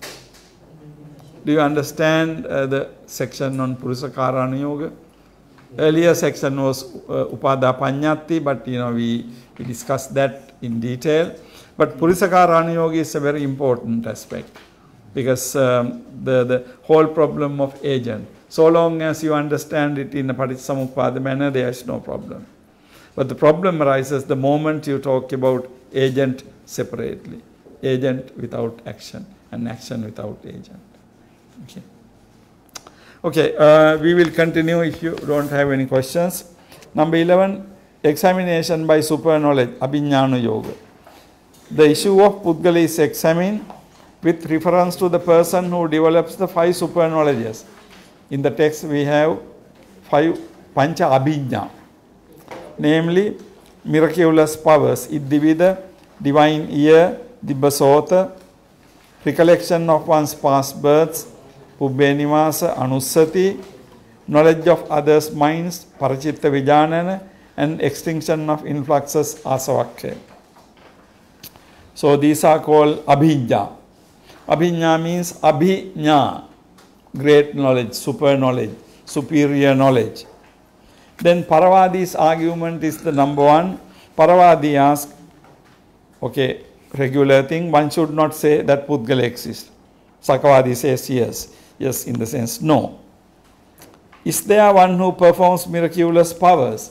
Do you understand uh, the section on Purusakara Yoga? Earlier section was uh, Upada Panyati, but you know we, we discussed that in detail. But Purisakara Anuyoga is a very important aspect because um, the, the whole problem of agent. So long as you understand it in a Paticcasamuppada manner, there is no problem. But the problem arises the moment you talk about agent separately. Agent without action and action without agent. Okay. Okay, uh, we will continue if you don't have any questions. Number eleven, examination by super knowledge, Abhiññāna Yoga. The issue of Pudgala is examined with reference to the person who develops the five super knowledges. In the text we have five Pancha Abhiññā, namely miraculous powers, Iddhivida, divine ear, Dibbasota, recollection of one's past births, Pubbhenivasa, Anussati, knowledge of others' minds, Parachitta Vijanana, and extinction of influxes, Asavakkhya. So these are called Abhiññā. Abhiññā means Abhiññā, great knowledge, super knowledge, superior knowledge. Then Paravadi's argument is the number one. Paravadi asks, okay, regular thing, one should not say that Pudgala exists. Sakavadi says yes. Yes, in the sense, no. Is there one who performs miraculous powers?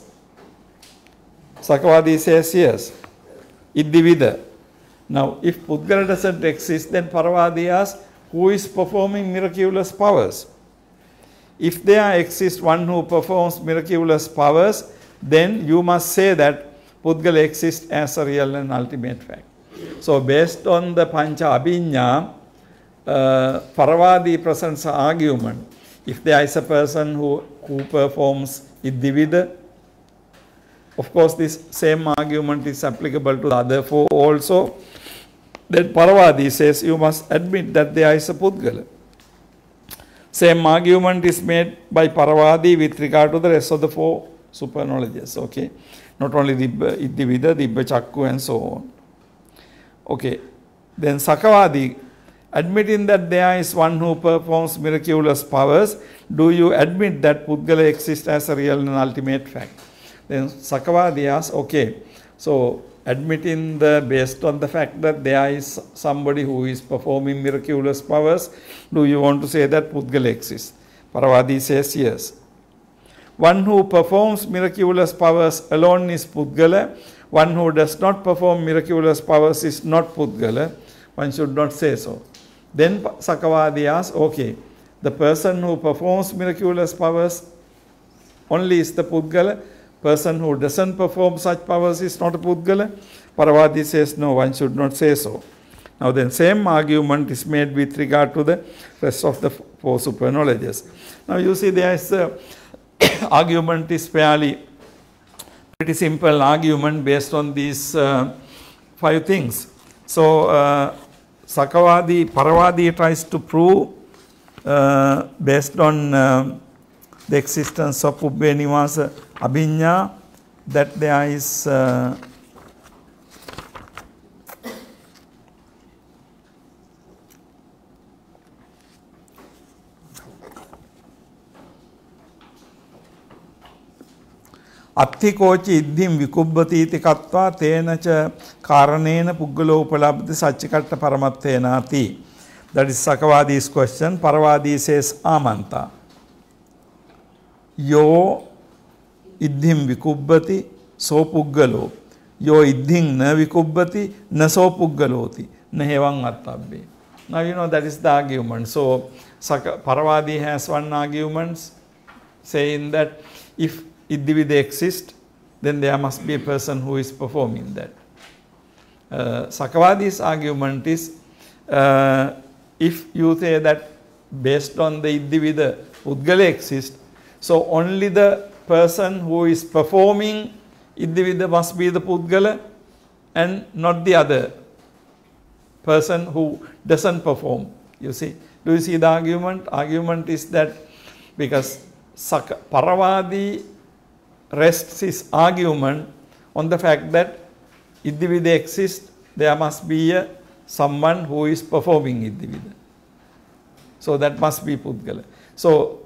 Sakavadi says yes. Iddhivida. Now, if Pudgala doesn't exist, then Paravadi asks, who is performing miraculous powers? If there exists one who performs miraculous powers, then you must say that Pudgala exists as a real and ultimate fact. So, based on the Pancha Abhiññā, uh, Paravadi presents an argument. If there is a person who, who performs Iddhivida, of course, this same argument is applicable to the other four also. Then Paravadi says you must admit that there is a Pudgala. Same argument is made by Paravadi with regard to the rest of the four super knowledges. Okay, not only Dibba, Iddhivida, Dibba Chakku, and so on. Okay, then Sakavadi, admitting that there is one who performs miraculous powers, do you admit that Pudgala exists as a real and ultimate fact? Then Sakavadi asks, okay, so admitting the based on the fact that there is somebody who is performing miraculous powers, do you want to say that Pudgala exists? Paravadi says yes. One who performs miraculous powers alone is Pudgala. One who does not perform miraculous powers is not Pudgala. One should not say so. Then Sakavadi asks, okay, the person who performs miraculous powers only is the Pudgala. Person who doesn't perform such powers is not a Pudgala. Paravadi says, no, one should not say so. Now then, same argument is made with regard to the rest of the four super knowledges. Now you see there is a argument is fairly pretty simple argument based on these uh, five things. So uh, Sakavadi, Paravadi tries to prove uh, based on uh, the existence of Pubbhenivasa Abhiññā that there is uh, Atthikochi iddhim vikubbati iti kattva tena cha karanena puggalo upalabdhi satchikatta paramattenati. That is Sakavadi's question. Paravadi says amanta. Yo iddhim vikubbati so puggalo. Yo iddhim na vikubbati na so puggaloti. Na hevang attabbe. Now you know that is the argument. So Paravadi has one argument saying that if Iddhivida exists, then there must be a person who is performing that. Uh, Sakavadi's argument is, uh, if you say that based on the Iddhivida, Pudgala exists, so only the person who is performing Iddhivida must be the Pudgala and not the other person who doesn't perform. You see, do you see the argument? Argument is that because Saka, Paravadi rests his argument on the fact that Iddhivida exists, there must be a, someone who is performing Iddhivida. So that must be Pudgala. So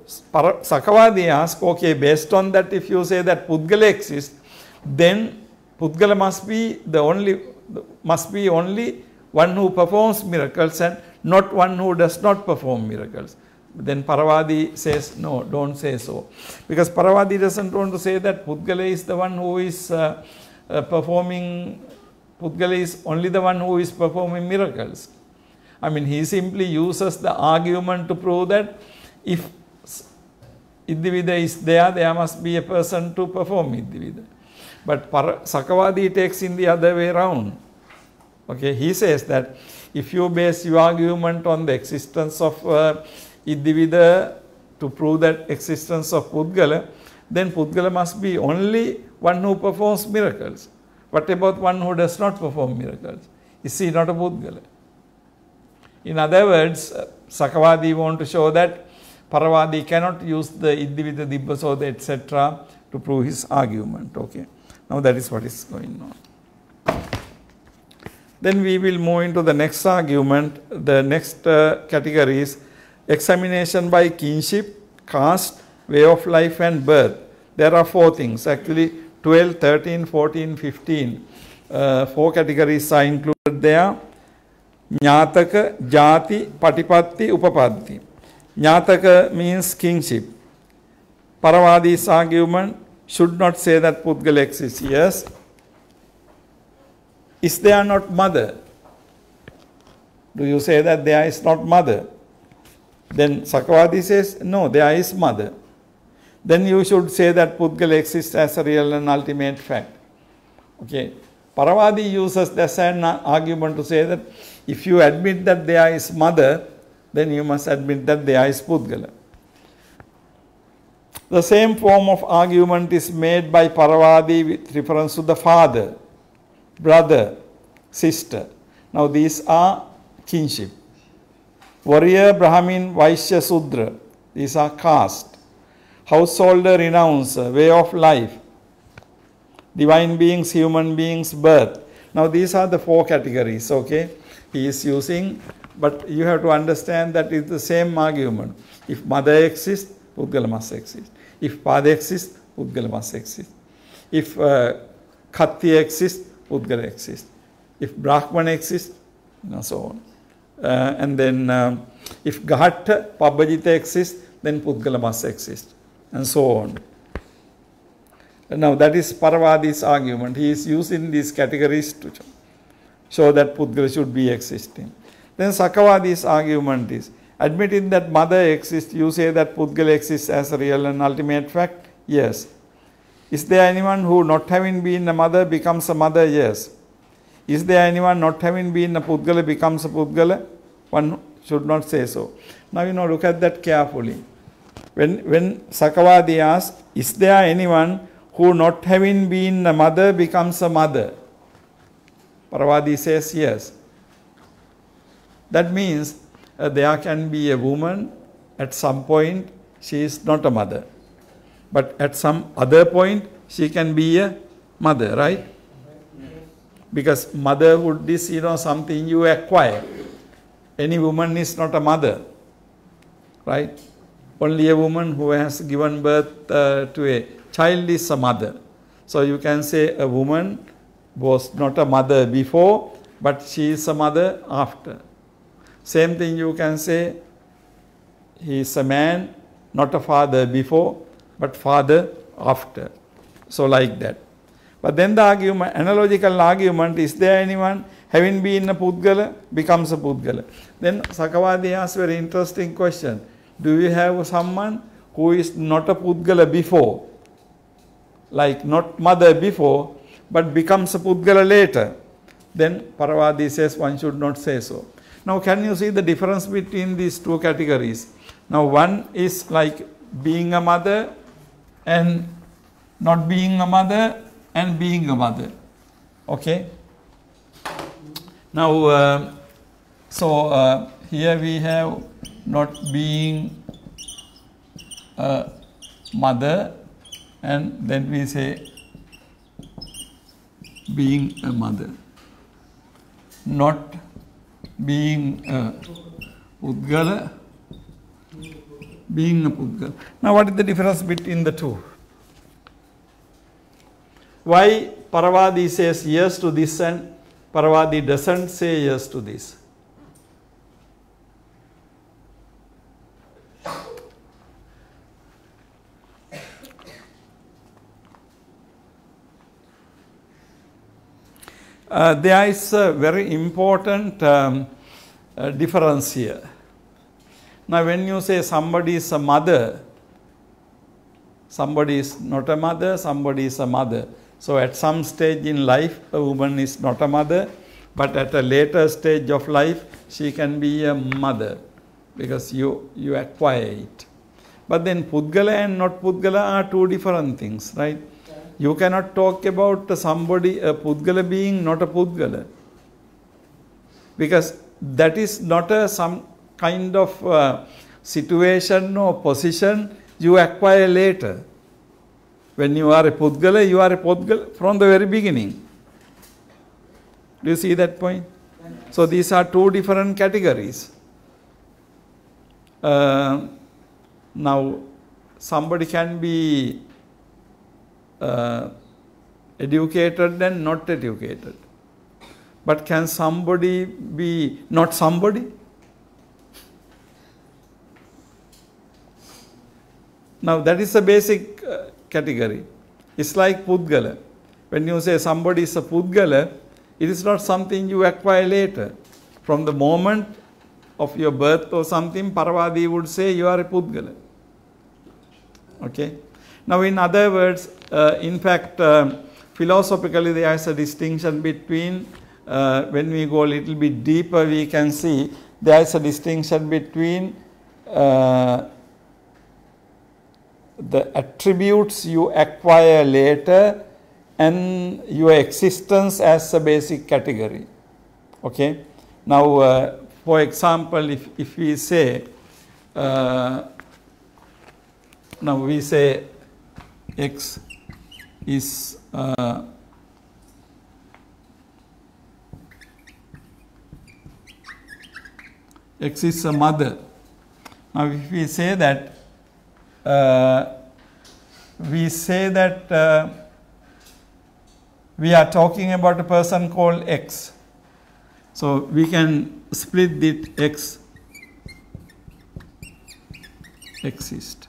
Sakavadi asks, okay, based on that, if you say that Pudgala exists, then Pudgala must be the only, must be only one who performs miracles and not one who does not perform miracles. Then Paravadi says, no, don't say so. Because Paravadi doesn't want to say that Pudgala is the one who is uh, uh, performing, Pudgala is only the one who is performing miracles. I mean, he simply uses the argument to prove that if Iddhivida is there, there must be a person to perform Iddhivida. But Sakavadi takes in the other way around. Okay, he says that if you base your argument on the existence of uh, Iddhivida to prove that existence of Pudgala, then Pudgala must be only one who performs miracles. What about one who does not perform miracles? Is he not a Pudgala? In other words, uh, Sakavadi want to show that Paravadi cannot use the Iddhivida, Dibbasoda, et cetera to prove his argument. Okay. Now that is what is going on. Then we will move into the next argument. The next uh, category is examination by kinship, caste, way of life and birth. There are four things. Actually twelve, thirteen, fourteen, fifteen. Uh, four categories are included there. Jnataka, Jati, Patipatti, Upapatti. Jnataka means kingship. Paravadi's argument should not say that Pudgala exists. Yes. Is there not mother? Do you say that there is not mother? Then Sakavadi says, no, there is mother. Then you should say that Pudgala exists as a real and ultimate fact. Okay. Paravadi uses the same argument to say that if you admit that there is mother, then you must admit that there is Pudgala. The same form of argument is made by Paravadi with reference to the father, brother, sister. Now these are kinship. Warrior, Brahmin, Vaishya, Sudra. These are caste. Householder, renouncer, way of life. Divine beings, human beings, birth. Now these are the four categories, okay? He is using, but you have to understand that it's the same argument. If mother exists, Pudgala must exist. If father exists, Pudgala must exist. If uh, Khattiya exists, Pudgala exists. If Brahman exists, you know, so on. Uh, and then um, if Gahatta, Pabbajita exists, then Pudgala must exist. And so on. Now that is Paravadi's argument. He is using these categories to show that Pudgala should be existing. Then Sakavadi's argument is, admitting that mother exists, you say that Pudgala exists as a real and ultimate fact? Yes. Is there anyone who not having been a mother becomes a mother? Yes. Is there anyone not having been a Pudgala becomes a Pudgala? One should not say so. Now you know, look at that carefully. When, when Sakavadi asks, is there anyone who not having been a mother becomes a mother? Paravadi says yes. That means uh, there can be a woman, at some point she is not a mother. But at some other point she can be a mother, right? Because motherhood is, you know, something you acquire. Any woman is not a mother, right? Only a woman who has given birth uh, to a child is a mother. So you can say a woman was not a mother before, but she is a mother after. Same thing you can say, he is a man, not a father before, but father after. So like that. But then the argument, analogical argument, is there anyone having been a Pudgala becomes a Pudgala? Then Sakavadi asks a very interesting question. Do you have someone who is not a Pudgala before, like not mother before, but becomes a Pudgala later? Then Paravadi says one should not say so. Now can you see the difference between these two categories? Now one is like being a mother and not being a mother and being a mother. Okay. Now uh, so uh, here we have not being a mother, and then we say being a mother. Not being a Pudgala being a Pudgala. Now what is the difference between the two? Why Paravadi says yes to this and Paravadi doesn't say yes to this? Uh, there is a very important um, uh, difference here. Now when you say somebody is a mother, somebody is not a mother, somebody is a mother. So at some stage in life, a woman is not a mother, but at a later stage of life, she can be a mother because you, you acquire it. But then Pudgala and not Pudgala are two different things, right? You cannot talk about somebody, a Pudgala being not a Pudgala, because that is not a some kind of uh, situation or position you acquire later. When you are a Pudgala, you are a Pudgala from the very beginning. Do you see that point? So these are two different categories. Uh, now somebody can be uh, educated and not educated. But can somebody be not somebody? Now that is a basic uh, category. It's like Pudgala. When you say somebody is a Pudgala, it is not something you acquire later. From the moment of your birth or something, Paravadi would say you are a Pudgala. Okay. Now in other words, uh, in fact, uh, philosophically there is a distinction between, uh, when we go a little bit deeper, we can see there is a distinction between uh, the attributes you acquire later and your existence as a basic category. Okay. Now, uh, for example, if, if we say, uh, now we say X is uh, X is a mother. Now, if we say that, uh, we say that uh, we are talking about a person called X. So we can split it X exist.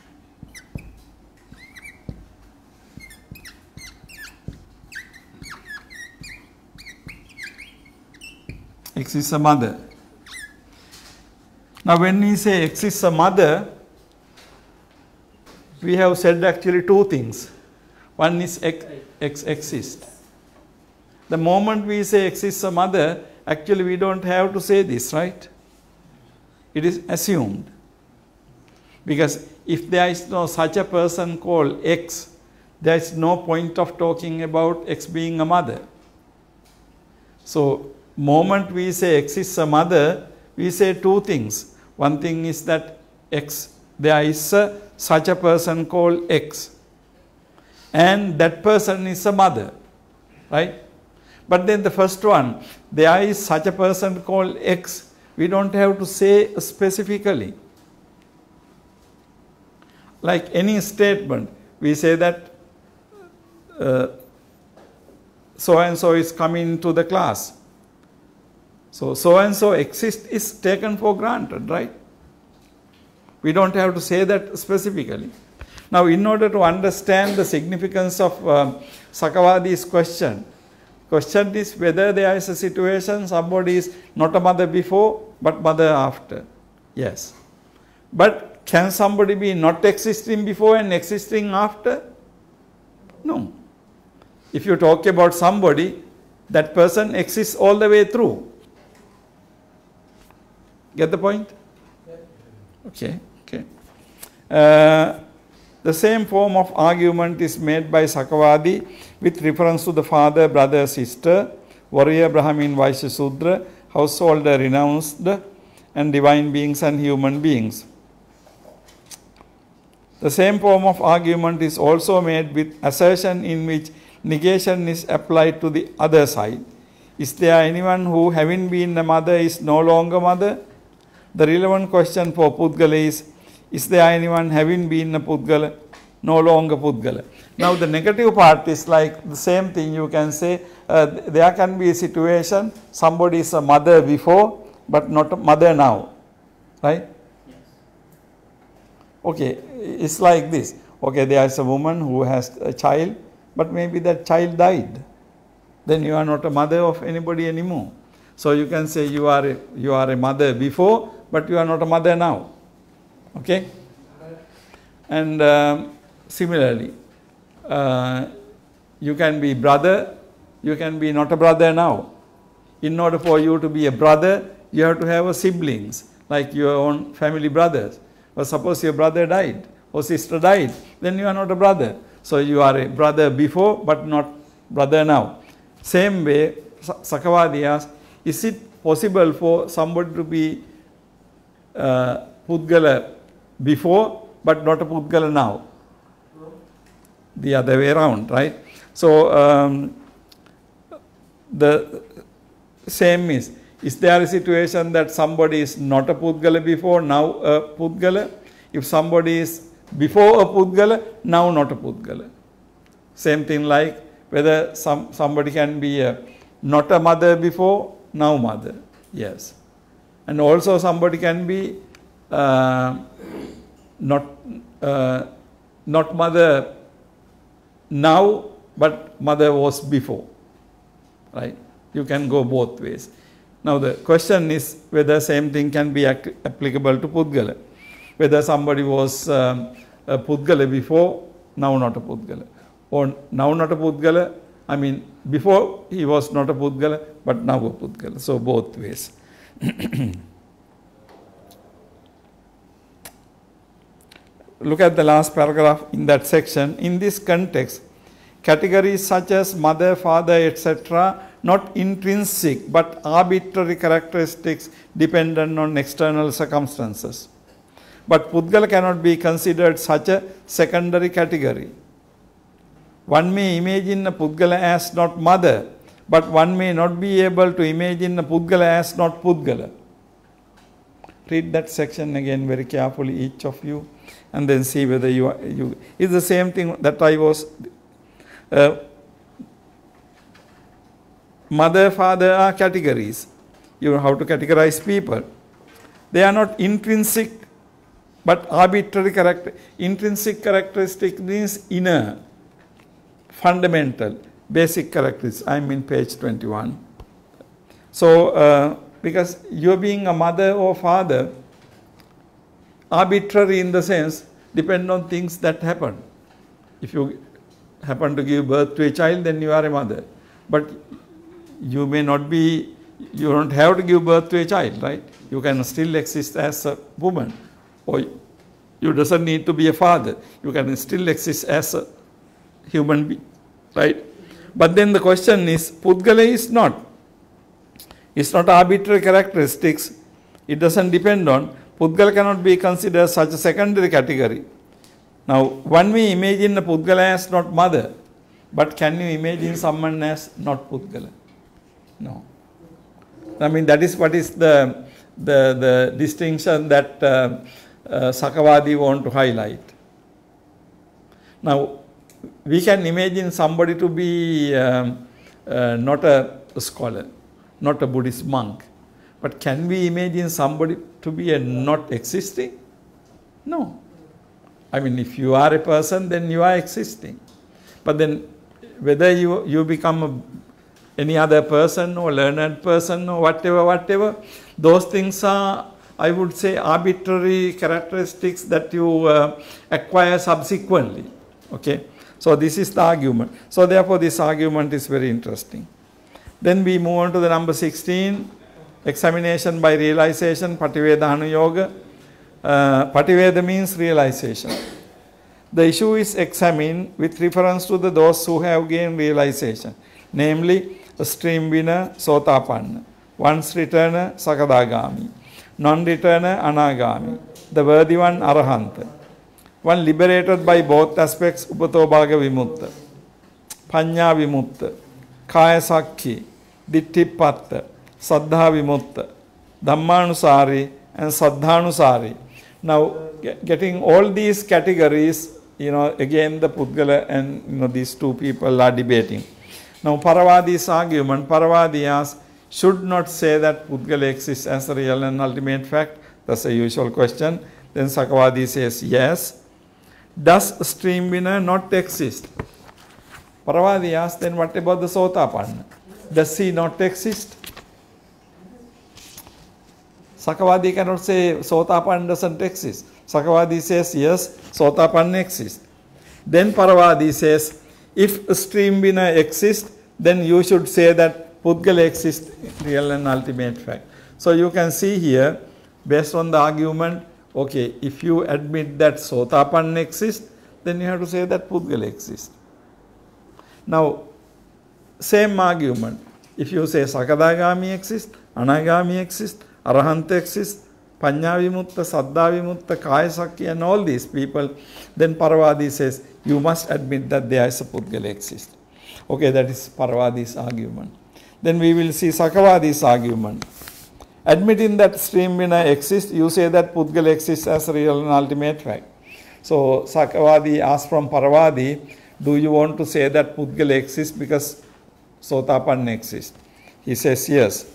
X is a mother. Now when we say X is a mother, we have said actually two things. One is X, X exists. The moment we say X is a mother, actually we don't have to say this, right? It is assumed. Because if there is no such a person called X, there is no point of talking about X being a mother. So, moment we say X is a mother, we say two things. One thing is that X, there is a, such a person called X. And that person is a mother, right? But then the first one, there is such a person called X, we don't have to say specifically. Like any statement, we say that uh, so and so is coming to the class. So, so and so exists is taken for granted, right? We don't have to say that specifically. Now, in order to understand the significance of uh, Sakavadi's question, question is whether there is a situation somebody is not a mother before but mother after. Yes. But can somebody be not existing before and existing after? No. If you talk about somebody, that person exists all the way through. Get the point? Okay. Okay. Uh, the same form of argument is made by Sakavadi with reference to the father, brother, sister, warrior, Brahmin, Vaishya, Sudra, householder, renounced, and divine beings and human beings. The same form of argument is also made with assertion in which negation is applied to the other side. Is there anyone who, having been a mother, is no longer mother? The relevant question for Pudgala is, Is there anyone having been a Pudgala? No longer Pudgala. Now the negative part is like the same thing. You can say uh, there can be a situation, somebody is a mother before but not a mother now. Right? Yes. Okay, it's like this. Okay, there is a woman who has a child, but maybe that child died. Then you are not a mother of anybody anymore. So you can say you are a, you are a mother before, but you are not a mother now. Okay? And um, similarly, uh, you can be brother, you can be not a brother now. In order for you to be a brother, you have to have a siblings, like your own family brothers. But suppose your brother died or sister died, then you are not a brother. So you are a brother before, but not brother now. Same way, Sakavadi asks, is it possible for somebody to be uh, Pudgala before, but not a Pudgala now? The other way around, right? So um, the same is, is there a situation that somebody is not a Pudgala before, now a Pudgala? If somebody is before a Pudgala, now not a Pudgala. Same thing like whether some somebody can be a, not a mother before, now mother. Yes. And also somebody can be uh, not, uh, not mother now, but mother was before. Right? You can go both ways. Now the question is whether same thing can be applicable to Pudgala. Whether somebody was um, a Pudgala before, now not a Pudgala. Or now not a Pudgala, I mean before he was not a Pudgala, but now a Pudgala. So both ways. Look at the last paragraph in that section. In this context, categories such as mother, father, et cetera, not intrinsic but arbitrary characteristics dependent on external circumstances. But Pudgala cannot be considered such a secondary category. One may imagine a Pudgala as not mother, but one may not be able to imagine a Pudgala as not Pudgala. Read that section again very carefully, each of you, and then see whether you are, you, it's the same thing that I was, uh, mother, father are categories. You know how to categorize people. They are not intrinsic, but arbitrary character. Intrinsic characteristic means inner, fundamental, basic characteristics. I'm in page twenty-one. So, uh, because you're being a mother or father, arbitrary in the sense, depend on things that happen. If you happen to give birth to a child, then you are a mother. But you may not be, you don't have to give birth to a child, right? You can still exist as a woman. Or you doesn't need to be a father. You can still exist as a human being, right? But then the question is, Pudgala is not. It's not arbitrary characteristics. It doesn't depend on. Pudgala cannot be considered such a secondary category. Now, one may imagine a Pudgala as not mother, but can you imagine someone as not Pudgala? No. I mean, that is what is the, the, the distinction that uh, uh, Sakavadi want to highlight. Now, we can imagine somebody to be um, uh, not a scholar, not a Buddhist monk. But can we imagine somebody to be a not existing? No. I mean, if you are a person, then you are existing. But then whether you, you become a, any other person or learned person or whatever, whatever, those things are, I would say, arbitrary characteristics that you uh, acquire subsequently. Okay. So this is the argument. So therefore this argument is very interesting. Then we move on to the number sixteen, examination by realization, Pativeda Anuyoga. Uh, Pativeda means realization. The issue is examined with reference to the those who have gained realization, namely a stream winner, Sotapanna, once returner, Sakadagami, non-returner, Anagami, the worthy one, Arahanta. One liberated by both aspects, Upatobhaga Vimutta, Panya Vimutta, Kaya Sakhi, Dittipatta, Saddha Vimutta, Dhammanusari and Saddhanusari, Now, get, getting all these categories, you know, again the Pudgala and, you know, these two people are debating. Now, Paravadi's argument, Paravadi asks, should not say that Pudgala exists as a real and ultimate fact. That's a usual question. Then Sakavadi says, yes. Does stream winner not exist? Paravadi asks, then what about the Sotapanna? Does he not exist? Sakavadi cannot say Sotapanna doesn't exist. Sakavadi says, yes, Sotapanna exists. Then Paravadi says, if a stream winner exists, then you should say that Pudgala exists, real and ultimate fact. So you can see here, based on the argument, okay, if you admit that Sotapanna exists, then you have to say that Pudgala exists. Now, same argument. If you say Sakadagami exists, Anagami exists, Arahanta exists, Panya Vimutta, Saddha Vimutta, Kaya Sakya, and all these people, then Paravadi says, you must admit that there is a Pudgala exists. Okay, that is Paravadi's argument. Then we will see Sakavadi's argument. Admitting that stream winner exists, you say that Pudgala exists as a real and ultimate fact. So Sakavadi asks from Paravadi, do you want to say that Pudgala exists because Sotapanna exists? He says, yes.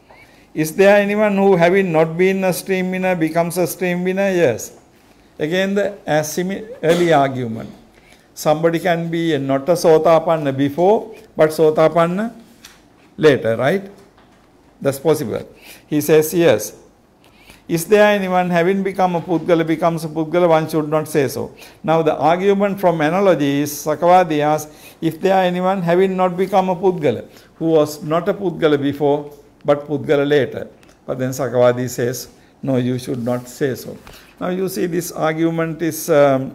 Is there anyone who, having not been a stream winner, becomes a stream winner? Yes. Again, the as early argument. Somebody can be not a Sotapanna before, but Sotapanna later, right? That's possible. He says, yes. Is there anyone having become a Pudgala becomes a Pudgala? One should not say so. Now the argument from analogy is, Sakavadi asks, if there are anyone having not become a Pudgala, who was not a Pudgala before, but Pudgala later. But then Sakavadi says, no, you should not say so. Now you see this argument is, um,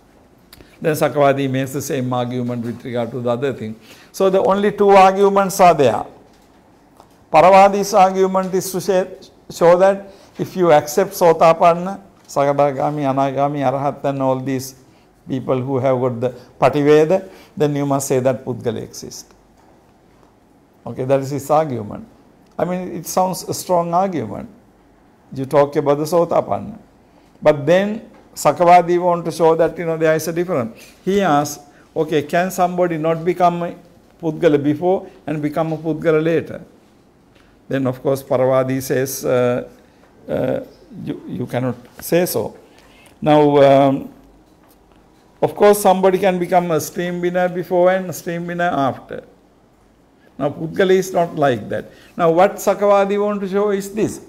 then Sakavadi makes the same argument with regard to the other thing. So the only two arguments are there. Paravadi's argument is to say, show that if you accept Sotapanna, Sakadagami, Anagami, Arahat and all these people who have got the Pativeda, then you must say that Pudgala exists. Okay, that is his argument. I mean, it sounds a strong argument. You talk about the Sotapanna. But then Sakavadi want to show that, you know, there is a difference. He asks, okay, can somebody not become a Pudgala before and become a Pudgala later? Then of course Paravadi says, uh, uh, you, you cannot say so. Now, um, of course somebody can become a stream winner before and a stream winner after. Now Pudgala is not like that. Now what Sakavadi want to show is this.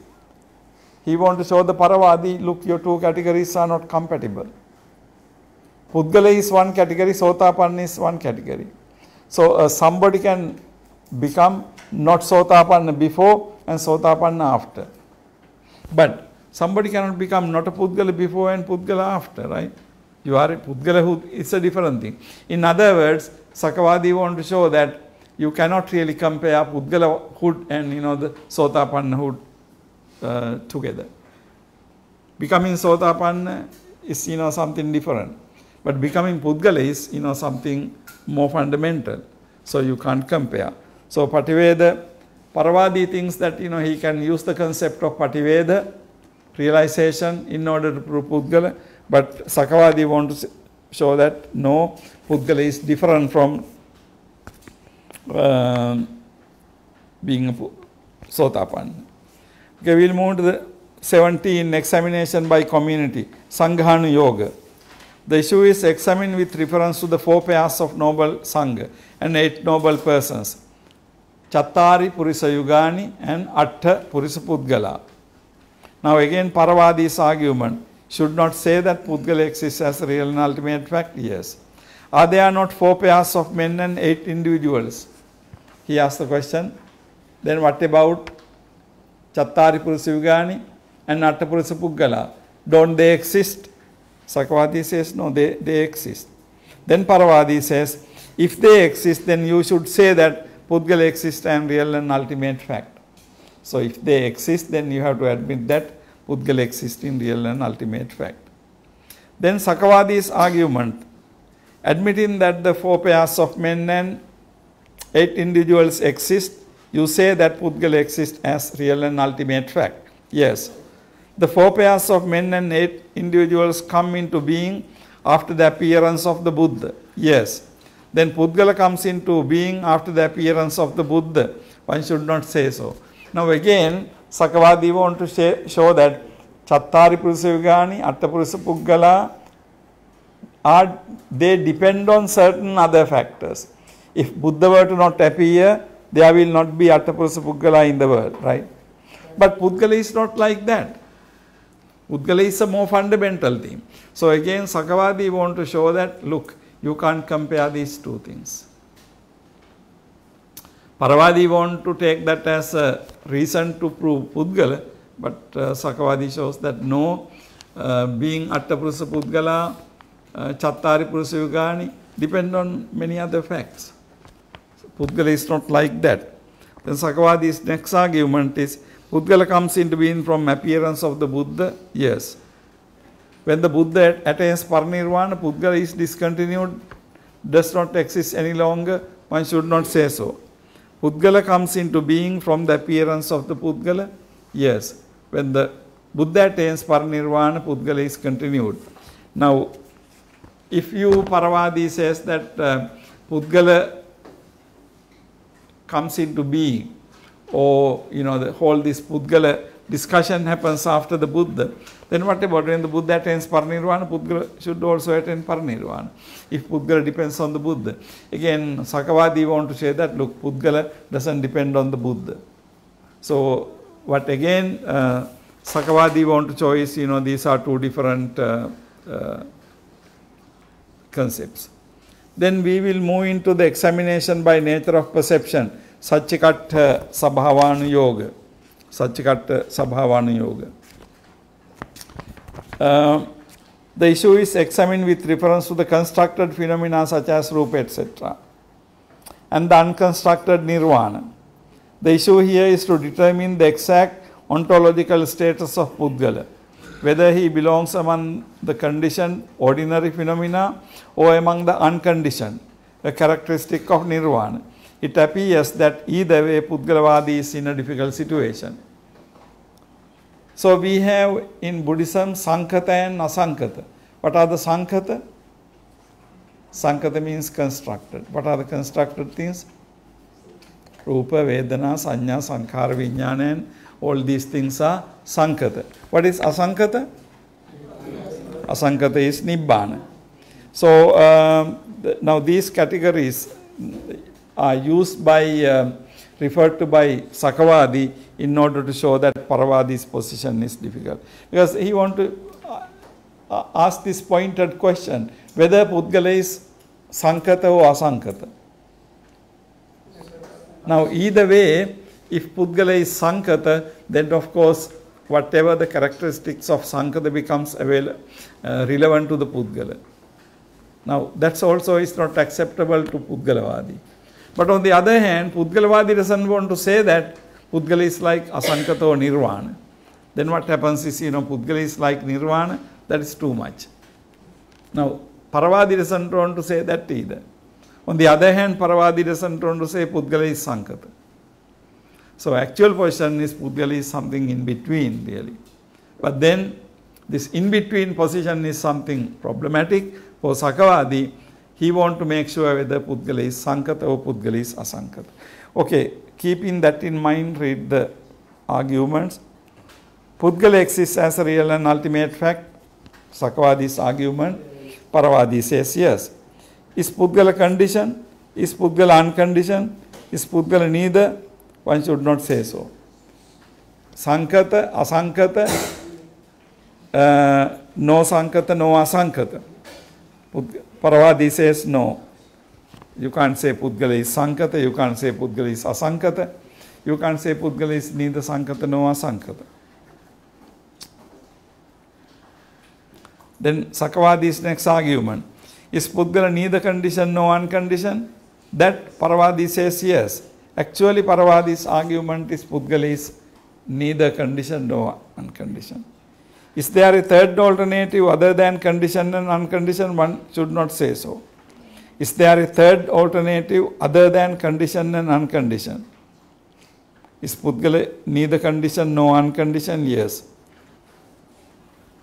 He want to show the Paravadi, look, your two categories are not compatible. Pudgala is one category, Sotapanna is one category. So uh, somebody can become not Sotapanna before and Sotapanna after. But somebody cannot become not a Pudgala before and Pudgala after, right? You are a Pudgala who, it's a different thing. In other words, Sakavadi want to show that you cannot really compare Pudgala hood and, you know, the Sotapanna hood uh, together. Becoming Sotapanna is, you know, something different. But becoming Pudgala is, you know, something more fundamental. So you can't compare. So Pativeda, Paravadi thinks that, you know, he can use the concept of Pativeda realization in order to prove Pudgala, but Sakavadi wants to show that no, Pudgala is different from uh, being a Sotapanna. Okay, we'll move to the seventeen, examination by community, Sanghanu Yoga. The issue is examined with reference to the four pairs of noble Sangha and eight noble persons. Chattari Purisa Yugani and Atta Purisa Pudgala. Now again Paravadi's argument, should not say that Pudgala exists as a real and ultimate fact? Yes. Are there not four pairs of men and eight individuals? He asked the question. Then what about Chattari Purisa Yugani and Atta Purisa Pudgala? Don't they exist? Sakavadi says no, they, they exist. Then Paravadi says, if they exist, then you should say that Pudgala exists and real and ultimate fact. So if they exist, then you have to admit that Pudgala exists in real and ultimate fact. Then Sakavadi's argument, admitting that the four pairs of men and eight individuals exist, you say that Pudgala exists as real and ultimate fact. Yes. The four pairs of men and eight individuals come into being after the appearance of the Buddha. Yes. Then Pudgala comes into being after the appearance of the Buddha. One should not say so. Now again, Sakavadi want to say, show that Chattari Purusa Yugani, Atta Purusa Puggala, are, they depend on certain other factors. If Buddha were to not appear, there will not be Atta Purusa Puggala in the world, right? But Pudgala is not like that. Pudgala is a more fundamental thing. So again, Sakavadi want to show that, look, you can't compare these two things. Paravadi want to take that as a reason to prove Pudgala, but uh, Sakavadi shows that no, uh, being Atta Purusa Pudgala, uh, Chattari Purusa Yugani, depend on many other facts. So Pudgala is not like that. Then Sakavadi's next argument is, Pudgala comes into being from appearance of the Buddha. Yes. When the Buddha attains Parinirvana, Pudgala is discontinued, does not exist any longer. One should not say so. Pudgala comes into being from the appearance of the Pudgala. Yes. When the Buddha attains Parinirvana, Pudgala is continued. Now, if you, Paravadi says that uh, Pudgala comes into being, or, you know, the whole this Pudgala discussion happens after the Buddha, then what about when the Buddha attains Parinirvana? Pudgala should also attain Parinirvana, if Pudgala depends on the Buddha. Again, Sakavadi want to say that, look, Pudgala doesn't depend on the Buddha. So, what again, uh, Sakavadi want to choose, you know, these are two different uh, uh, concepts. Then we will move into the examination by nature of perception. Satchikatta Sabhavanu Yoga. Satchikatta Sabhavanu Yoga. Uh, the issue is examined with reference to the constructed phenomena such as Rupa, et cetera, and the unconstructed Nirvana. The issue here is to determine the exact ontological status of Pudgala, whether he belongs among the conditioned ordinary phenomena or among the unconditioned, a characteristic of Nirvana. It appears that either way Pudgalavadi is in a difficult situation. So we have in Buddhism Sankhata and Asankhata. What are the Sankhata? Sankhata means constructed. What are the constructed things? Rupa, Vedana, Sanya, Sankhara, Vijnana, and all these things are Sankhata. What is Asankhata? Asankhata is Nibbana. So um, the, now these categories are used by, uh, referred to by Sakavadi in order to show that Paravadi's position is difficult. Because he want to uh, ask this pointed question, whether Pudgala is Sankhata or Asankhata. Now either way, if Pudgala is Sankhata, then of course whatever the characteristics of Sankhata becomes avail uh, relevant to the Pudgala. Now that's also is not acceptable to Pudgalavadi. But on the other hand, Pudgalavadi doesn't want to say that Pudgala is like Asankhata or Nirvana. Then what happens is, you know, Pudgala is like Nirvana, that is too much. Now, Paravadi doesn't want to say that either. On the other hand, Paravadi doesn't want to say Pudgala is Sankhata. So, actual position is Pudgala is something in between, really. But then, this in-between position is something problematic for Sakavadi. He wants to make sure whether Pudgala is Sankhata or Pudgala is Asankhata. Okay, keeping that in mind, read the arguments. Pudgala exists as a real and ultimate fact. Sakavadi's argument. Paravadi says yes. Is Pudgala conditioned? Is Pudgala unconditioned? Is Pudgala neither? One should not say so. Sankhata, Asankhata, uh, no Sankhata, no Asankhata. Paravadi says no. You can't say Pudgala is Sankhata, you can't say Pudgala is Asankhata, you can't say Pudgala is neither Sankhata nor Asankhata. Then Sakavadi's next argument. Is Pudgala neither conditioned nor unconditioned? That Paravadi says yes. Actually Paravadi's argument is Pudgala is neither conditioned nor unconditioned. Is there a third alternative other than conditioned and unconditioned? One should not say so. Is there a third alternative other than conditioned and unconditioned? Is Pudgala neither conditioned nor unconditioned? Yes.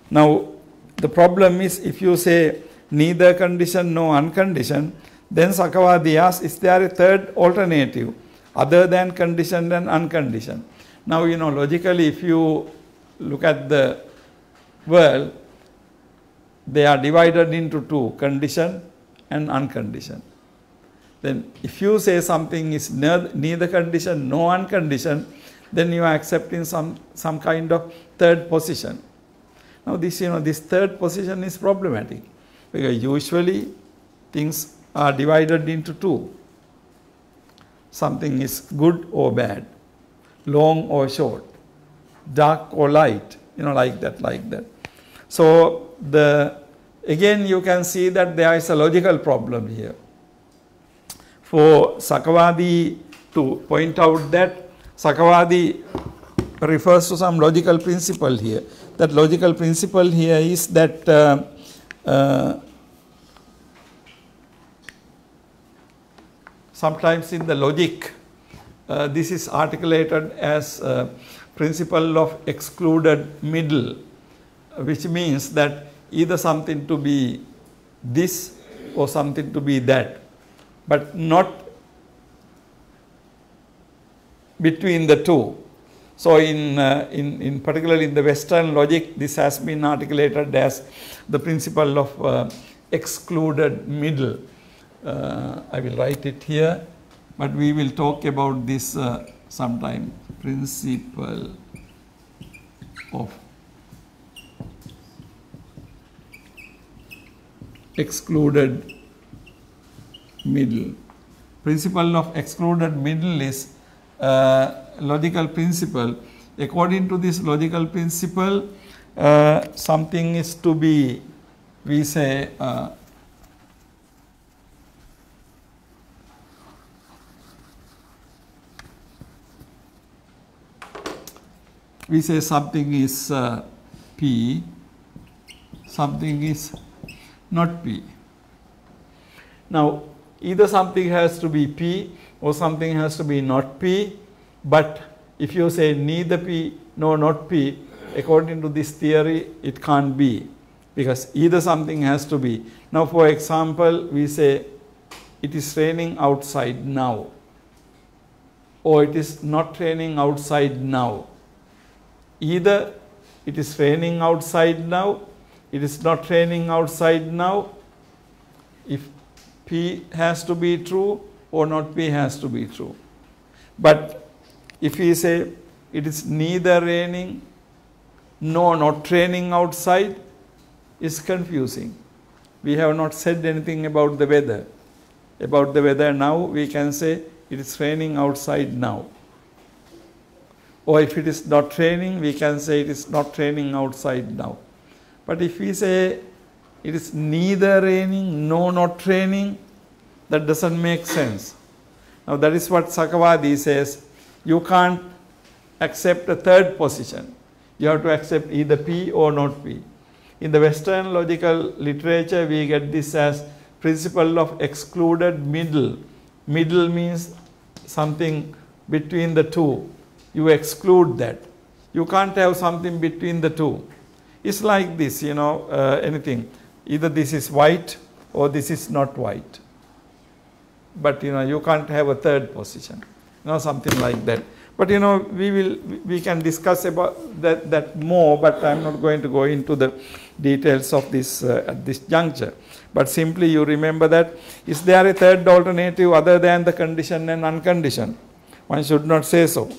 Now, the problem is if you say neither condition, no unconditioned, then Sakavadi asks, is there a third alternative other than conditioned and unconditioned? Now, you know, logically, if you look at the world, they are divided into two, conditioned and unconditioned. Then if you say something is neither conditioned, no unconditioned, then you are accepting some, some kind of third position. Now this, you know, this third position is problematic because usually things are divided into two. Something is good or bad, long or short, dark or light, you know, like that, like that. So the, again you can see that there is a logical problem here. For Sakavadi to point out that, Sakavadi refers to some logical principle here. That logical principle here is that uh, uh, sometimes in the logic, uh, this is articulated as a principle of excluded middle, which means that either something to be this or something to be that, but not between the two. So in, uh, in, in particularly in the Western logic, this has been articulated as the principle of uh, excluded middle. Uh, I will write it here, but we will talk about this uh, sometime. Principle of excluded middle. Principle of excluded middle is uh, logical principle. According to this logical principle, uh, something is to be, we say, uh, we say something is uh, P, something is not P. Now, either something has to be P or something has to be not P, but if you say neither P nor not P, according to this theory, it can't be, because either something has to be. Now, for example, we say it is raining outside now, or it is not raining outside now. Either it is raining outside now, it is not raining outside now. If P has to be true or not P has to be true. But if we say it is neither raining nor not raining outside, it's confusing. We have not said anything about the weather. About the weather now, we can say it is raining outside now. Or if it is not raining, we can say it is not raining outside now. But if we say it is neither raining nor not raining, that doesn't make sense. Now that is what Sakavadi says. You can't accept a third position. You have to accept either P or not P. In the Western logical literature, we get this as principle of excluded middle. Middle means something between the two. You exclude that. You can't have something between the two. It's like this, you know, uh, anything. Either this is white or this is not white. But, you know, you can't have a third position. You know, something like that. But, you know, we will, we can discuss about that, that more, but I'm not going to go into the details of this uh, at this juncture. But simply you remember that, is there a third alternative other than the conditioned and unconditioned? One should not say so.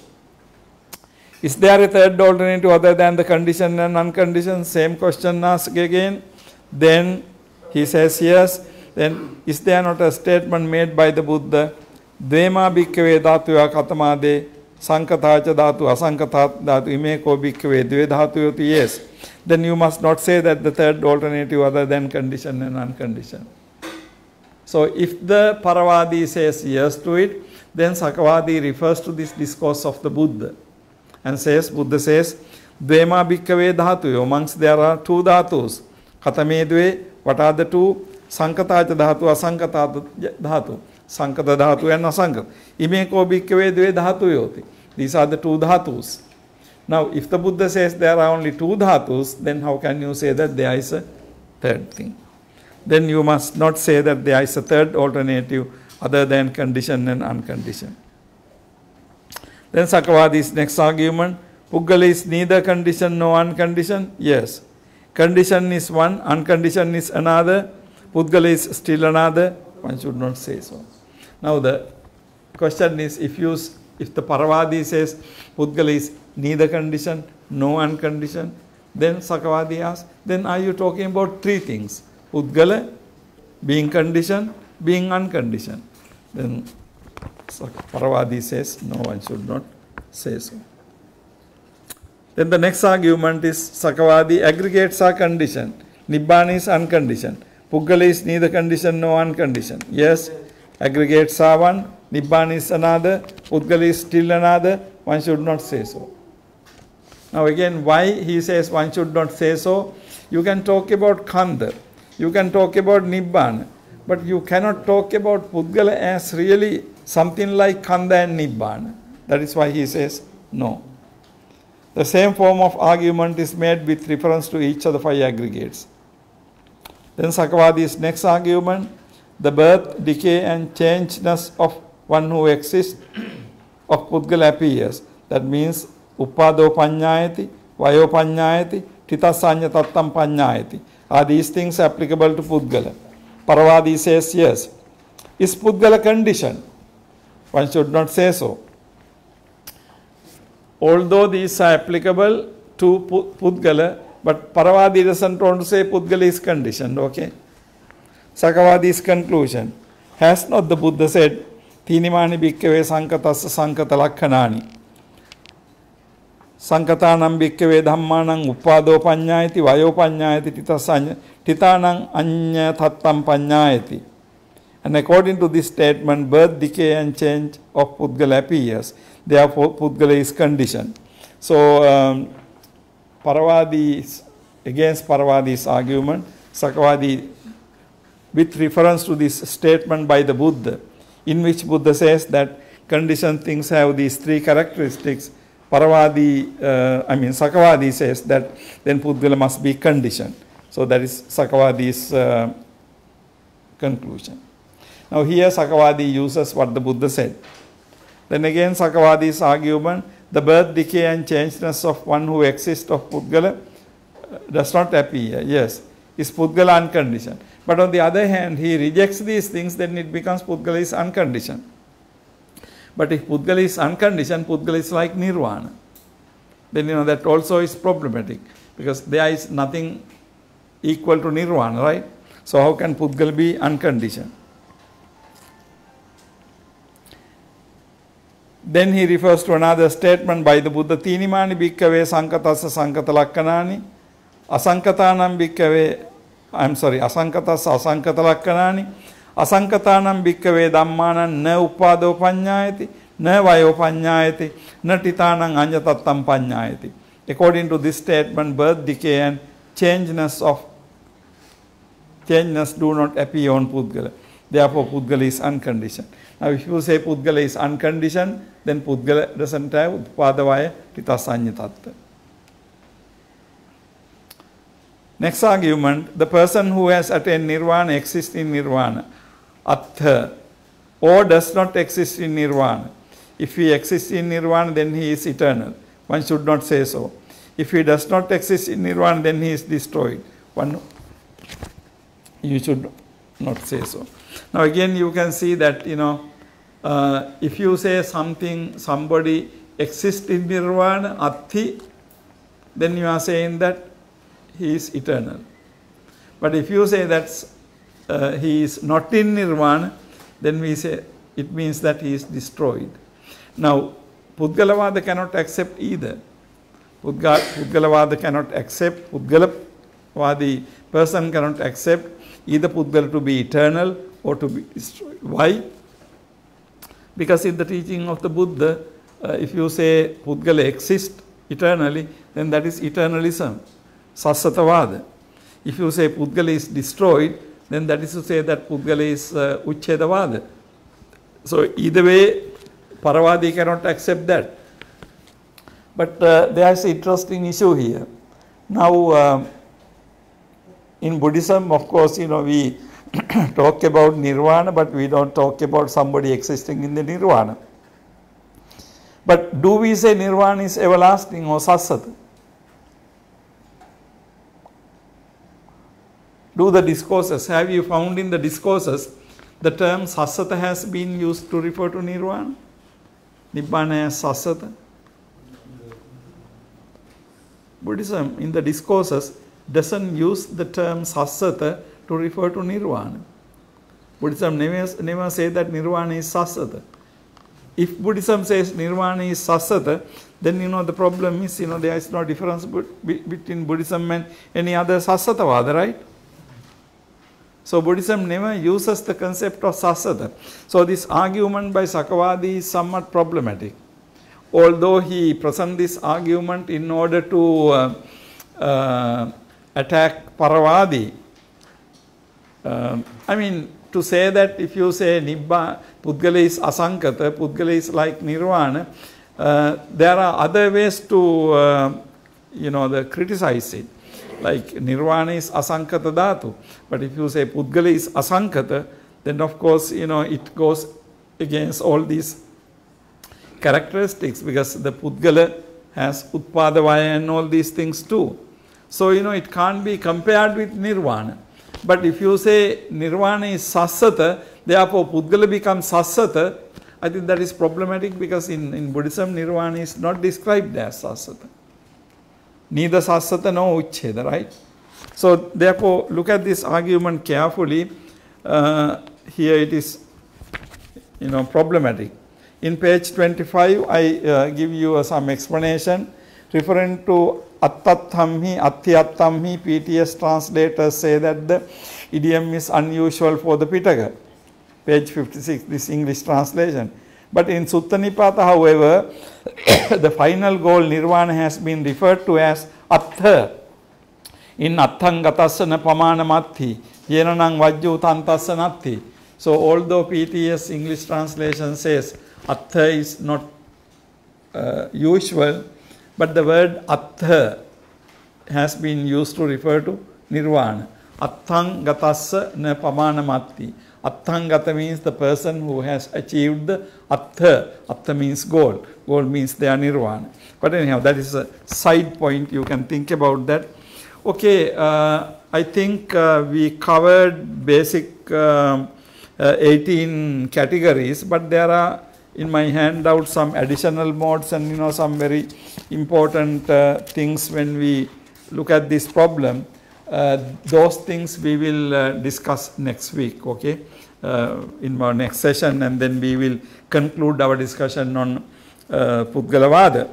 Is there a third alternative other than the conditioned and unconditioned? Same question asked again. Then he says yes. Then is there not a statement made by the Buddha? Dvema bhikkhave dhatuya katamade sankatacha dhatu asankata dhatu imeko bhikkhave dve dhatuyoti. Yes. Then you must not say that the third alternative other than conditioned and unconditioned. So if the Paravadi says yes to it, then Sakavadi refers to this discourse of the Buddha. And says, Buddha says, Dvema bhikkhave dhatu, amongst there are two dhatus. Katame dve, what are the two? Sankatacha dhatu, asankata dhatu. Sankata dhatu and asankata. Imeko bhikkhave dve dhatu yoti. These are the two dhatus. Now, if the Buddha says there are only two dhatus, then how can you say that there is a third thing? Then you must not say that there is a third alternative other than conditioned and unconditioned. Then Sakavadi's next argument, Puggala is neither conditioned nor unconditioned. Yes. Condition is one, unconditioned is another, Puggala is still another. One should not say so. Now the question is, if you if the Paravadi says Puggala is neither conditioned nor unconditioned, then Sakavadi asks, then are you talking about three things? Puggala, being conditioned, being unconditioned. Then Paravadi says, no, one should not say so. Then the next argument is Sakavadi, aggregates are conditioned, Nibbana is unconditioned, Puggala is neither conditioned nor unconditioned. Yes, aggregates are one, Nibbana is another, Puggala is still another, one should not say so. Now again, why he says one should not say so? You can talk about Khandha, you can talk about Nibbana, but you cannot talk about Puggala as really something like Khandha and Nibbana. That is why he says no. The same form of argument is made with reference to each of the five aggregates. Then Sakavadi's next argument, the birth, decay and changeness of one who exists of Puggala appears. That means Uppado Panyayati, Vayo Panyayati, Titasanya Tattam Panyayati. Are these things applicable to Puggala? Paravadi says yes. Is Puggala conditioned? One should not say so. Although these are applicable to Puggala, but Paravadi doesn't want to say Puggala is conditioned, okay? Sakavadi's conclusion. Has not the Buddha said, Tinimani bhikkave sankatasya sankata lakkhanani. Sankatanam bhikkave dhammanam uppado panyayati vayo panyayati titasanya titanam anya tattam panyayati. And according to this statement, birth, decay and change of Puggala appears. Therefore, Puggala is conditioned. So, um, Paravadi, against Paravadi's argument, Sakavadi, with reference to this statement by the Buddha, in which Buddha says that conditioned things have these three characteristics, Paravadi, uh, I mean Sakavadi says that then Puggala must be conditioned. So that is Sakavadi's uh, conclusion. Now here Sakavadi uses what the Buddha said. Then again Sakavadi's argument, the birth, decay and changeness of one who exists of Puggala does not appear. Yes, is Puggala unconditioned. But on the other hand, he rejects these things, then it becomes Puggala is unconditioned. But if Puggala is unconditioned, Puggala is like Nirvana. Then you know that also is problematic, because there is nothing equal to Nirvana, right? So how can Puggala be unconditioned? Then he refers to another statement by the Buddha, Tinimani bhikkave sankatasya sankata lakkhanani, asankatanam bhikkave, I'm sorry, asankatasya asankata lakkhanani, asankatanam bhikkave dhammanam na uppado panyayati, na vayo panyayati, na titanam anyatattam panyayati. According to this statement, birth, decay and changeness of changeness do not appear on Puggala. Therefore, Puggala is unconditioned. Now, if you say Puggala is unconditioned, then Puggala doesn't have Upadavaya Titasanya Tattva. Next argument, the person who has attained Nirvana exists in Nirvana, Attha, or does not exist in Nirvana. If he exists in Nirvana, then he is eternal. One should not say so. If he does not exist in Nirvana, then he is destroyed. One, you should not say so. Now again you can see that, you know, uh, if you say something, somebody exists in Nirvana, Atti, then you are saying that he is eternal. But if you say that uh, he is not in Nirvana, then we say it means that he is destroyed. Now, Pudgalavada cannot accept either. Pudga, Pudgalavada cannot accept, Pudgalavadi person cannot accept either Pudgala to be eternal or to be destroyed. Why? Because in the teaching of the Buddha, uh, if you say Pudgala exists eternally, then that is eternalism, Sassatavada. If you say Pudgala is destroyed, then that is to say that Pudgala is uh, Uchchedavada. So either way, Paravadi cannot accept that. But uh, there is an interesting issue here. Now, uh, in Buddhism, of course, you know, we talk about nirvana, but we don't talk about somebody existing in the nirvana. But do we say nirvana is everlasting or sassata? Do the discourses, have you found in the discourses the term sassata has been used to refer to nirvana? Nibbana as sassata? Buddhism in the discourses doesn't use the term sassata to refer to nirvana. Buddhism never, never say that nirvana is sassata. If Buddhism says nirvana is sassata, then you know the problem is, you know, there is no difference between Buddhism and any other sassatavada, right? So Buddhism never uses the concept of sassata. So this argument by Sakavadi is somewhat problematic. Although he presents this argument in order to uh, uh, attack Paravadi, uh, I mean, to say that if you say Nibba, Pudgala is Asankata, Pudgala is like Nirvana, uh, there are other ways to, uh, you know, the criticize it. Like Nirvana is Asankata Dhatu. But if you say Pudgala is Asankata, then of course, you know, it goes against all these characteristics, because the Pudgala has Utpadavaya and all these things too. So, you know, it can't be compared with Nirvana. But if you say Nirvana is sassata, therefore Pudgala becomes sassata, I think that is problematic, because in, in Buddhism, Nirvana is not described as sassata. Neither sassata nor uchcheda, right? So therefore, look at this argument carefully. Uh, here it is, you know, problematic. In page twenty-five, I uh, give you uh, some explanation referring to attathamhi, athyattamhi. P T S translators say that the idiom is unusual for the Pitaka. Page fifty-six, this English translation. But in Sutta Nipata, however, the final goal nirvana has been referred to as attha. In atthang gatasana pamanamatti, yenanang vajju tantassanatti. So although P T S English translation says attha is not uh, usual, but the word attha has been used to refer to nirvana. Atthang gatassa na pamanamatti. Atthang gata means the person who has achieved the attha. Attha means goal. Goal means they are nirvana. But anyhow, that is a side point. You can think about that. Okay, uh, I think uh, we covered basic uh, uh, eighteen categories, but there are in my handout some additional modes and, you know, some very important uh, things when we look at this problem. Uh, those things we will uh, discuss next week, okay, uh, in our next session, and then we will conclude our discussion on uh, Pudgalavada.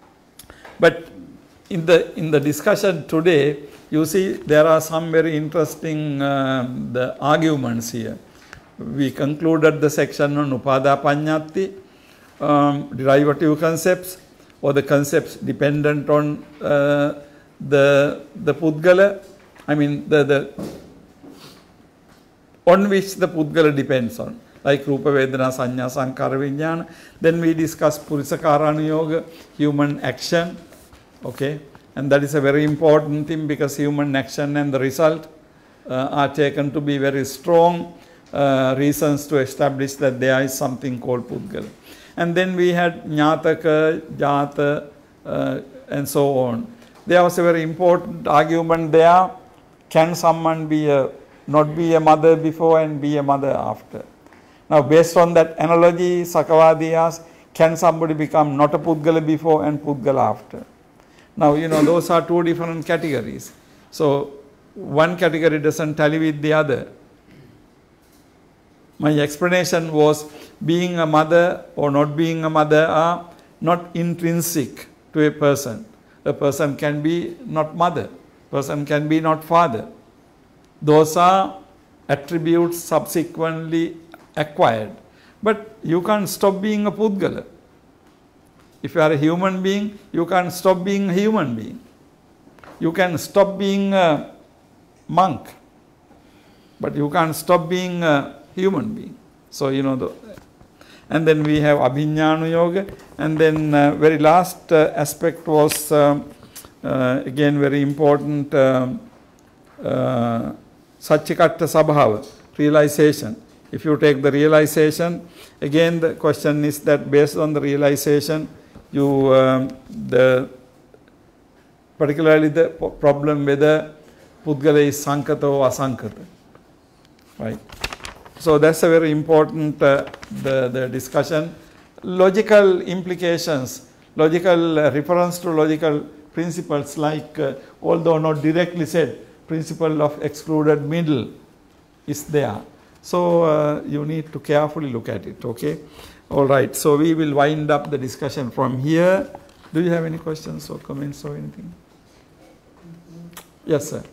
But in the in the discussion today, you see there are some very interesting uh, the arguments here. We concluded the section on Upada Panyati, um, derivative concepts, or the concepts dependent on uh, the the Pudgala. I mean the the on which the Pudgala depends on, like Rupa Vedana Sanya Sankara Vijnana. Then we discuss Purisakara Yoga, human action, okay, and that is a very important thing, because human action and the result uh, are taken to be very strong uh, reasons to establish that there is something called Pudgala. And then we had Jnataka, Jata, uh, and so on. There was a very important argument there. Can someone be a, not be a mother before and be a mother after? Now, based on that analogy, Sakavadi asks, can somebody become not a Pudgala before and Pudgala after? Now, you know, those are two different categories. So, one category doesn't tally with the other. My explanation was being a mother or not being a mother are not intrinsic to a person. A person can be not mother. Person can be not father. Those are attributes subsequently acquired. But you can't stop being a Pudgala. If you are a human being, you can't stop being a human being. You can stop being a monk, but you can't stop being a human being. So, you know, the, And then we have Abhiññānu Yoga. And then uh, very last uh, aspect was um, uh, again very important, um, uh, Satchikatta Sabhava, realization. If you take the realization, again the question is that based on the realization, you um, the particularly the problem whether Pudgala is Sankata or Asankata, right? So that's a very important uh, the, the discussion. Logical implications, logical uh, reference to logical principles like, uh, although not directly said, principle of excluded middle is there. So uh, you need to carefully look at it, okay? All right, so we will wind up the discussion from here. Do you have any questions or comments or anything? Yes, sir.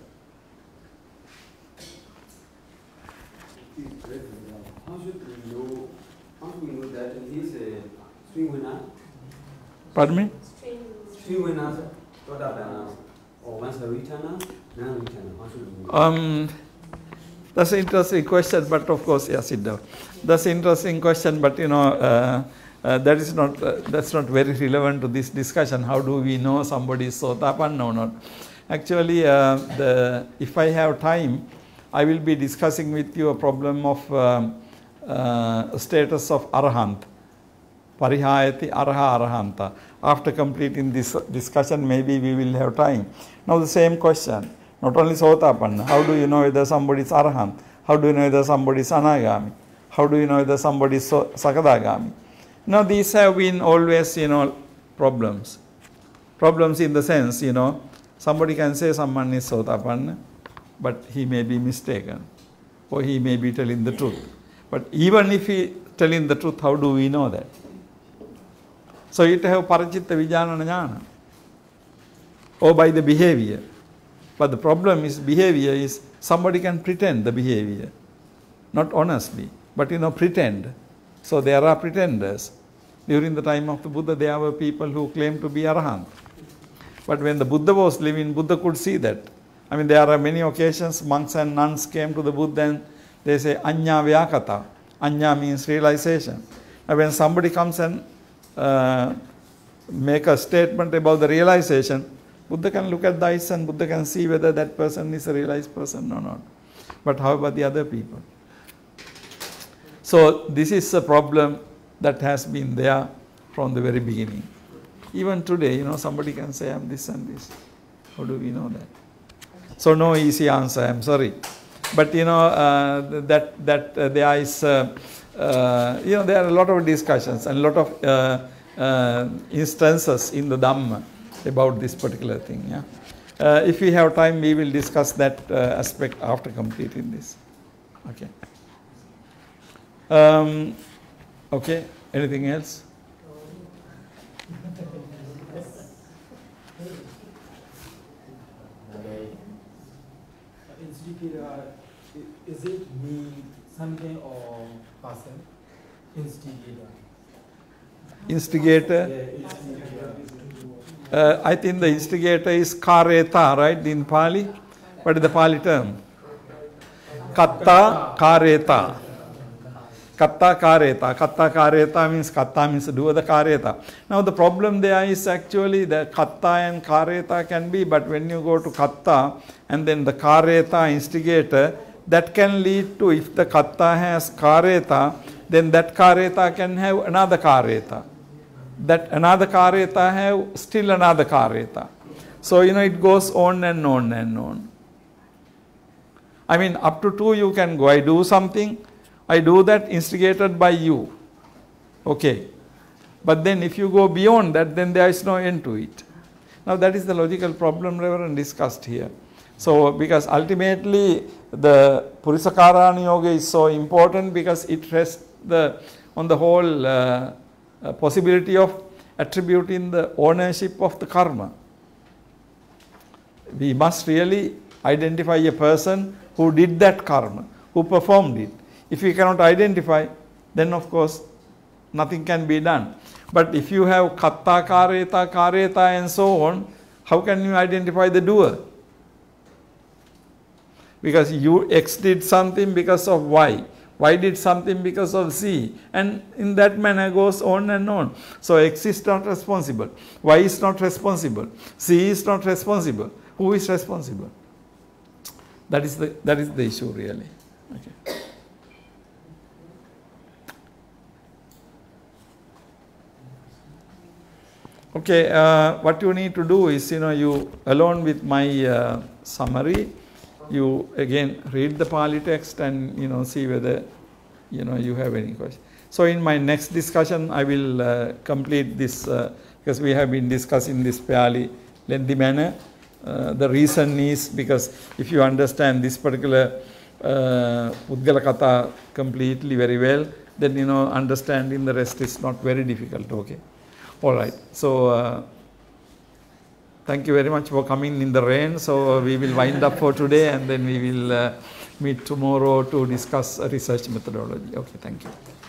How should we know, how should we know that he is a Srivana? Pardon me? Srivana, Todapana, or Vansaritana, Nanaritana. How should we know? Um, that's an interesting question, but of course, yes, it does. That's an interesting question, but you know, uh, uh, that is not, uh, that's not very relevant to this discussion. How do we know somebody is Sotapanna or not? Actually, uh, the, if I have time, I will be discussing with you a problem of um, uh, status of Arahant. Parihayati Araha Arahanta. After completing this discussion, maybe we will have time. Now the same question, not only Sotapanna, how do you know whether somebody is Arahant? How do you know whether somebody is Anagami? How do you know whether somebody is Sakadagami? Now these have been always, you know, problems. Problems in the sense, you know, somebody can say someone is Sotapanna, but he may be mistaken, or he may be telling the truth. But even if he telling the truth, how do we know that? So it have Parachitta Vijnana Jnana, or by the behavior. But the problem is behavior is somebody can pretend the behavior, not honestly, but you know, pretend. So there are pretenders. During the time of the Buddha, there were people who claimed to be Arahant. But when the Buddha was living, Buddha could see that. I mean, there are many occasions monks and nuns came to the Buddha and they say, Anya Vyakata. Anya means realization. And when somebody comes and uh, make a statement about the realization, Buddha can look at the eyes and Buddha can see whether that person is a realized person or not. But how about the other people? So this is a problem that has been there from the very beginning. Even today, you know, somebody can say, I'm this and this. How do we know that? So no easy answer, I'm sorry. But you know, uh, that, that uh, there is, uh, uh, you know, there are a lot of discussions and a lot of uh, uh, instances in the Dhamma about this particular thing. Yeah. Uh, if we have time, we will discuss that uh, aspect after completing this. Okay. Um, okay, anything else? Instigator, is it me, something or person? Instigator. Instigator? Yeah, instigator. Uh, I think the instigator is kareta, right, in Pali? What is the Pali term? Katta kareta. Katta kareta. Katta kareta means katta means do the kareta. Now the problem there is actually the katta and kareta can be, but when you go to katta and then the kareta instigator, that can lead to, if the katta has kareta, then that kareta can have another kareta. That another kareta have still another kareta. So you know it goes on and on and on. I mean up to two you can go. I do something, I do that instigated by you. Okay. But then if you go beyond that, then there is no end to it. Now that is the logical problem Reverend discussed here. So because ultimately the Purisakarana Yoga is so important because it rests the, on the whole uh, uh, possibility of attributing the ownership of the karma. We must really identify a person who did that karma, who performed it. If we cannot identify, then of course nothing can be done. But if you have katta, kareta, kareta and so on, how can you identify the doer? Because you X did something because of Y. Y did something because of Z, and in that manner goes on and on. So X is not responsible, Y is not responsible, Z is not responsible. Who is responsible? That is the, that is the issue really. Okay. Okay, uh, what you need to do is, you know, you along with my uh, summary, you again read the Pali text and, you know, see whether, you know, you have any questions. So in my next discussion, I will uh, complete this uh, because we have been discussing this fairly lengthy manner. Uh, the reason is because if you understand this particular uh, Pudgala Katha completely very well, then, you know, understanding the rest is not very difficult. Okay. All right. So, uh, thank you very much for coming in the rain. So, we will wind up for today and then we will uh, meet tomorrow to discuss a research methodology. Okay. Thank you.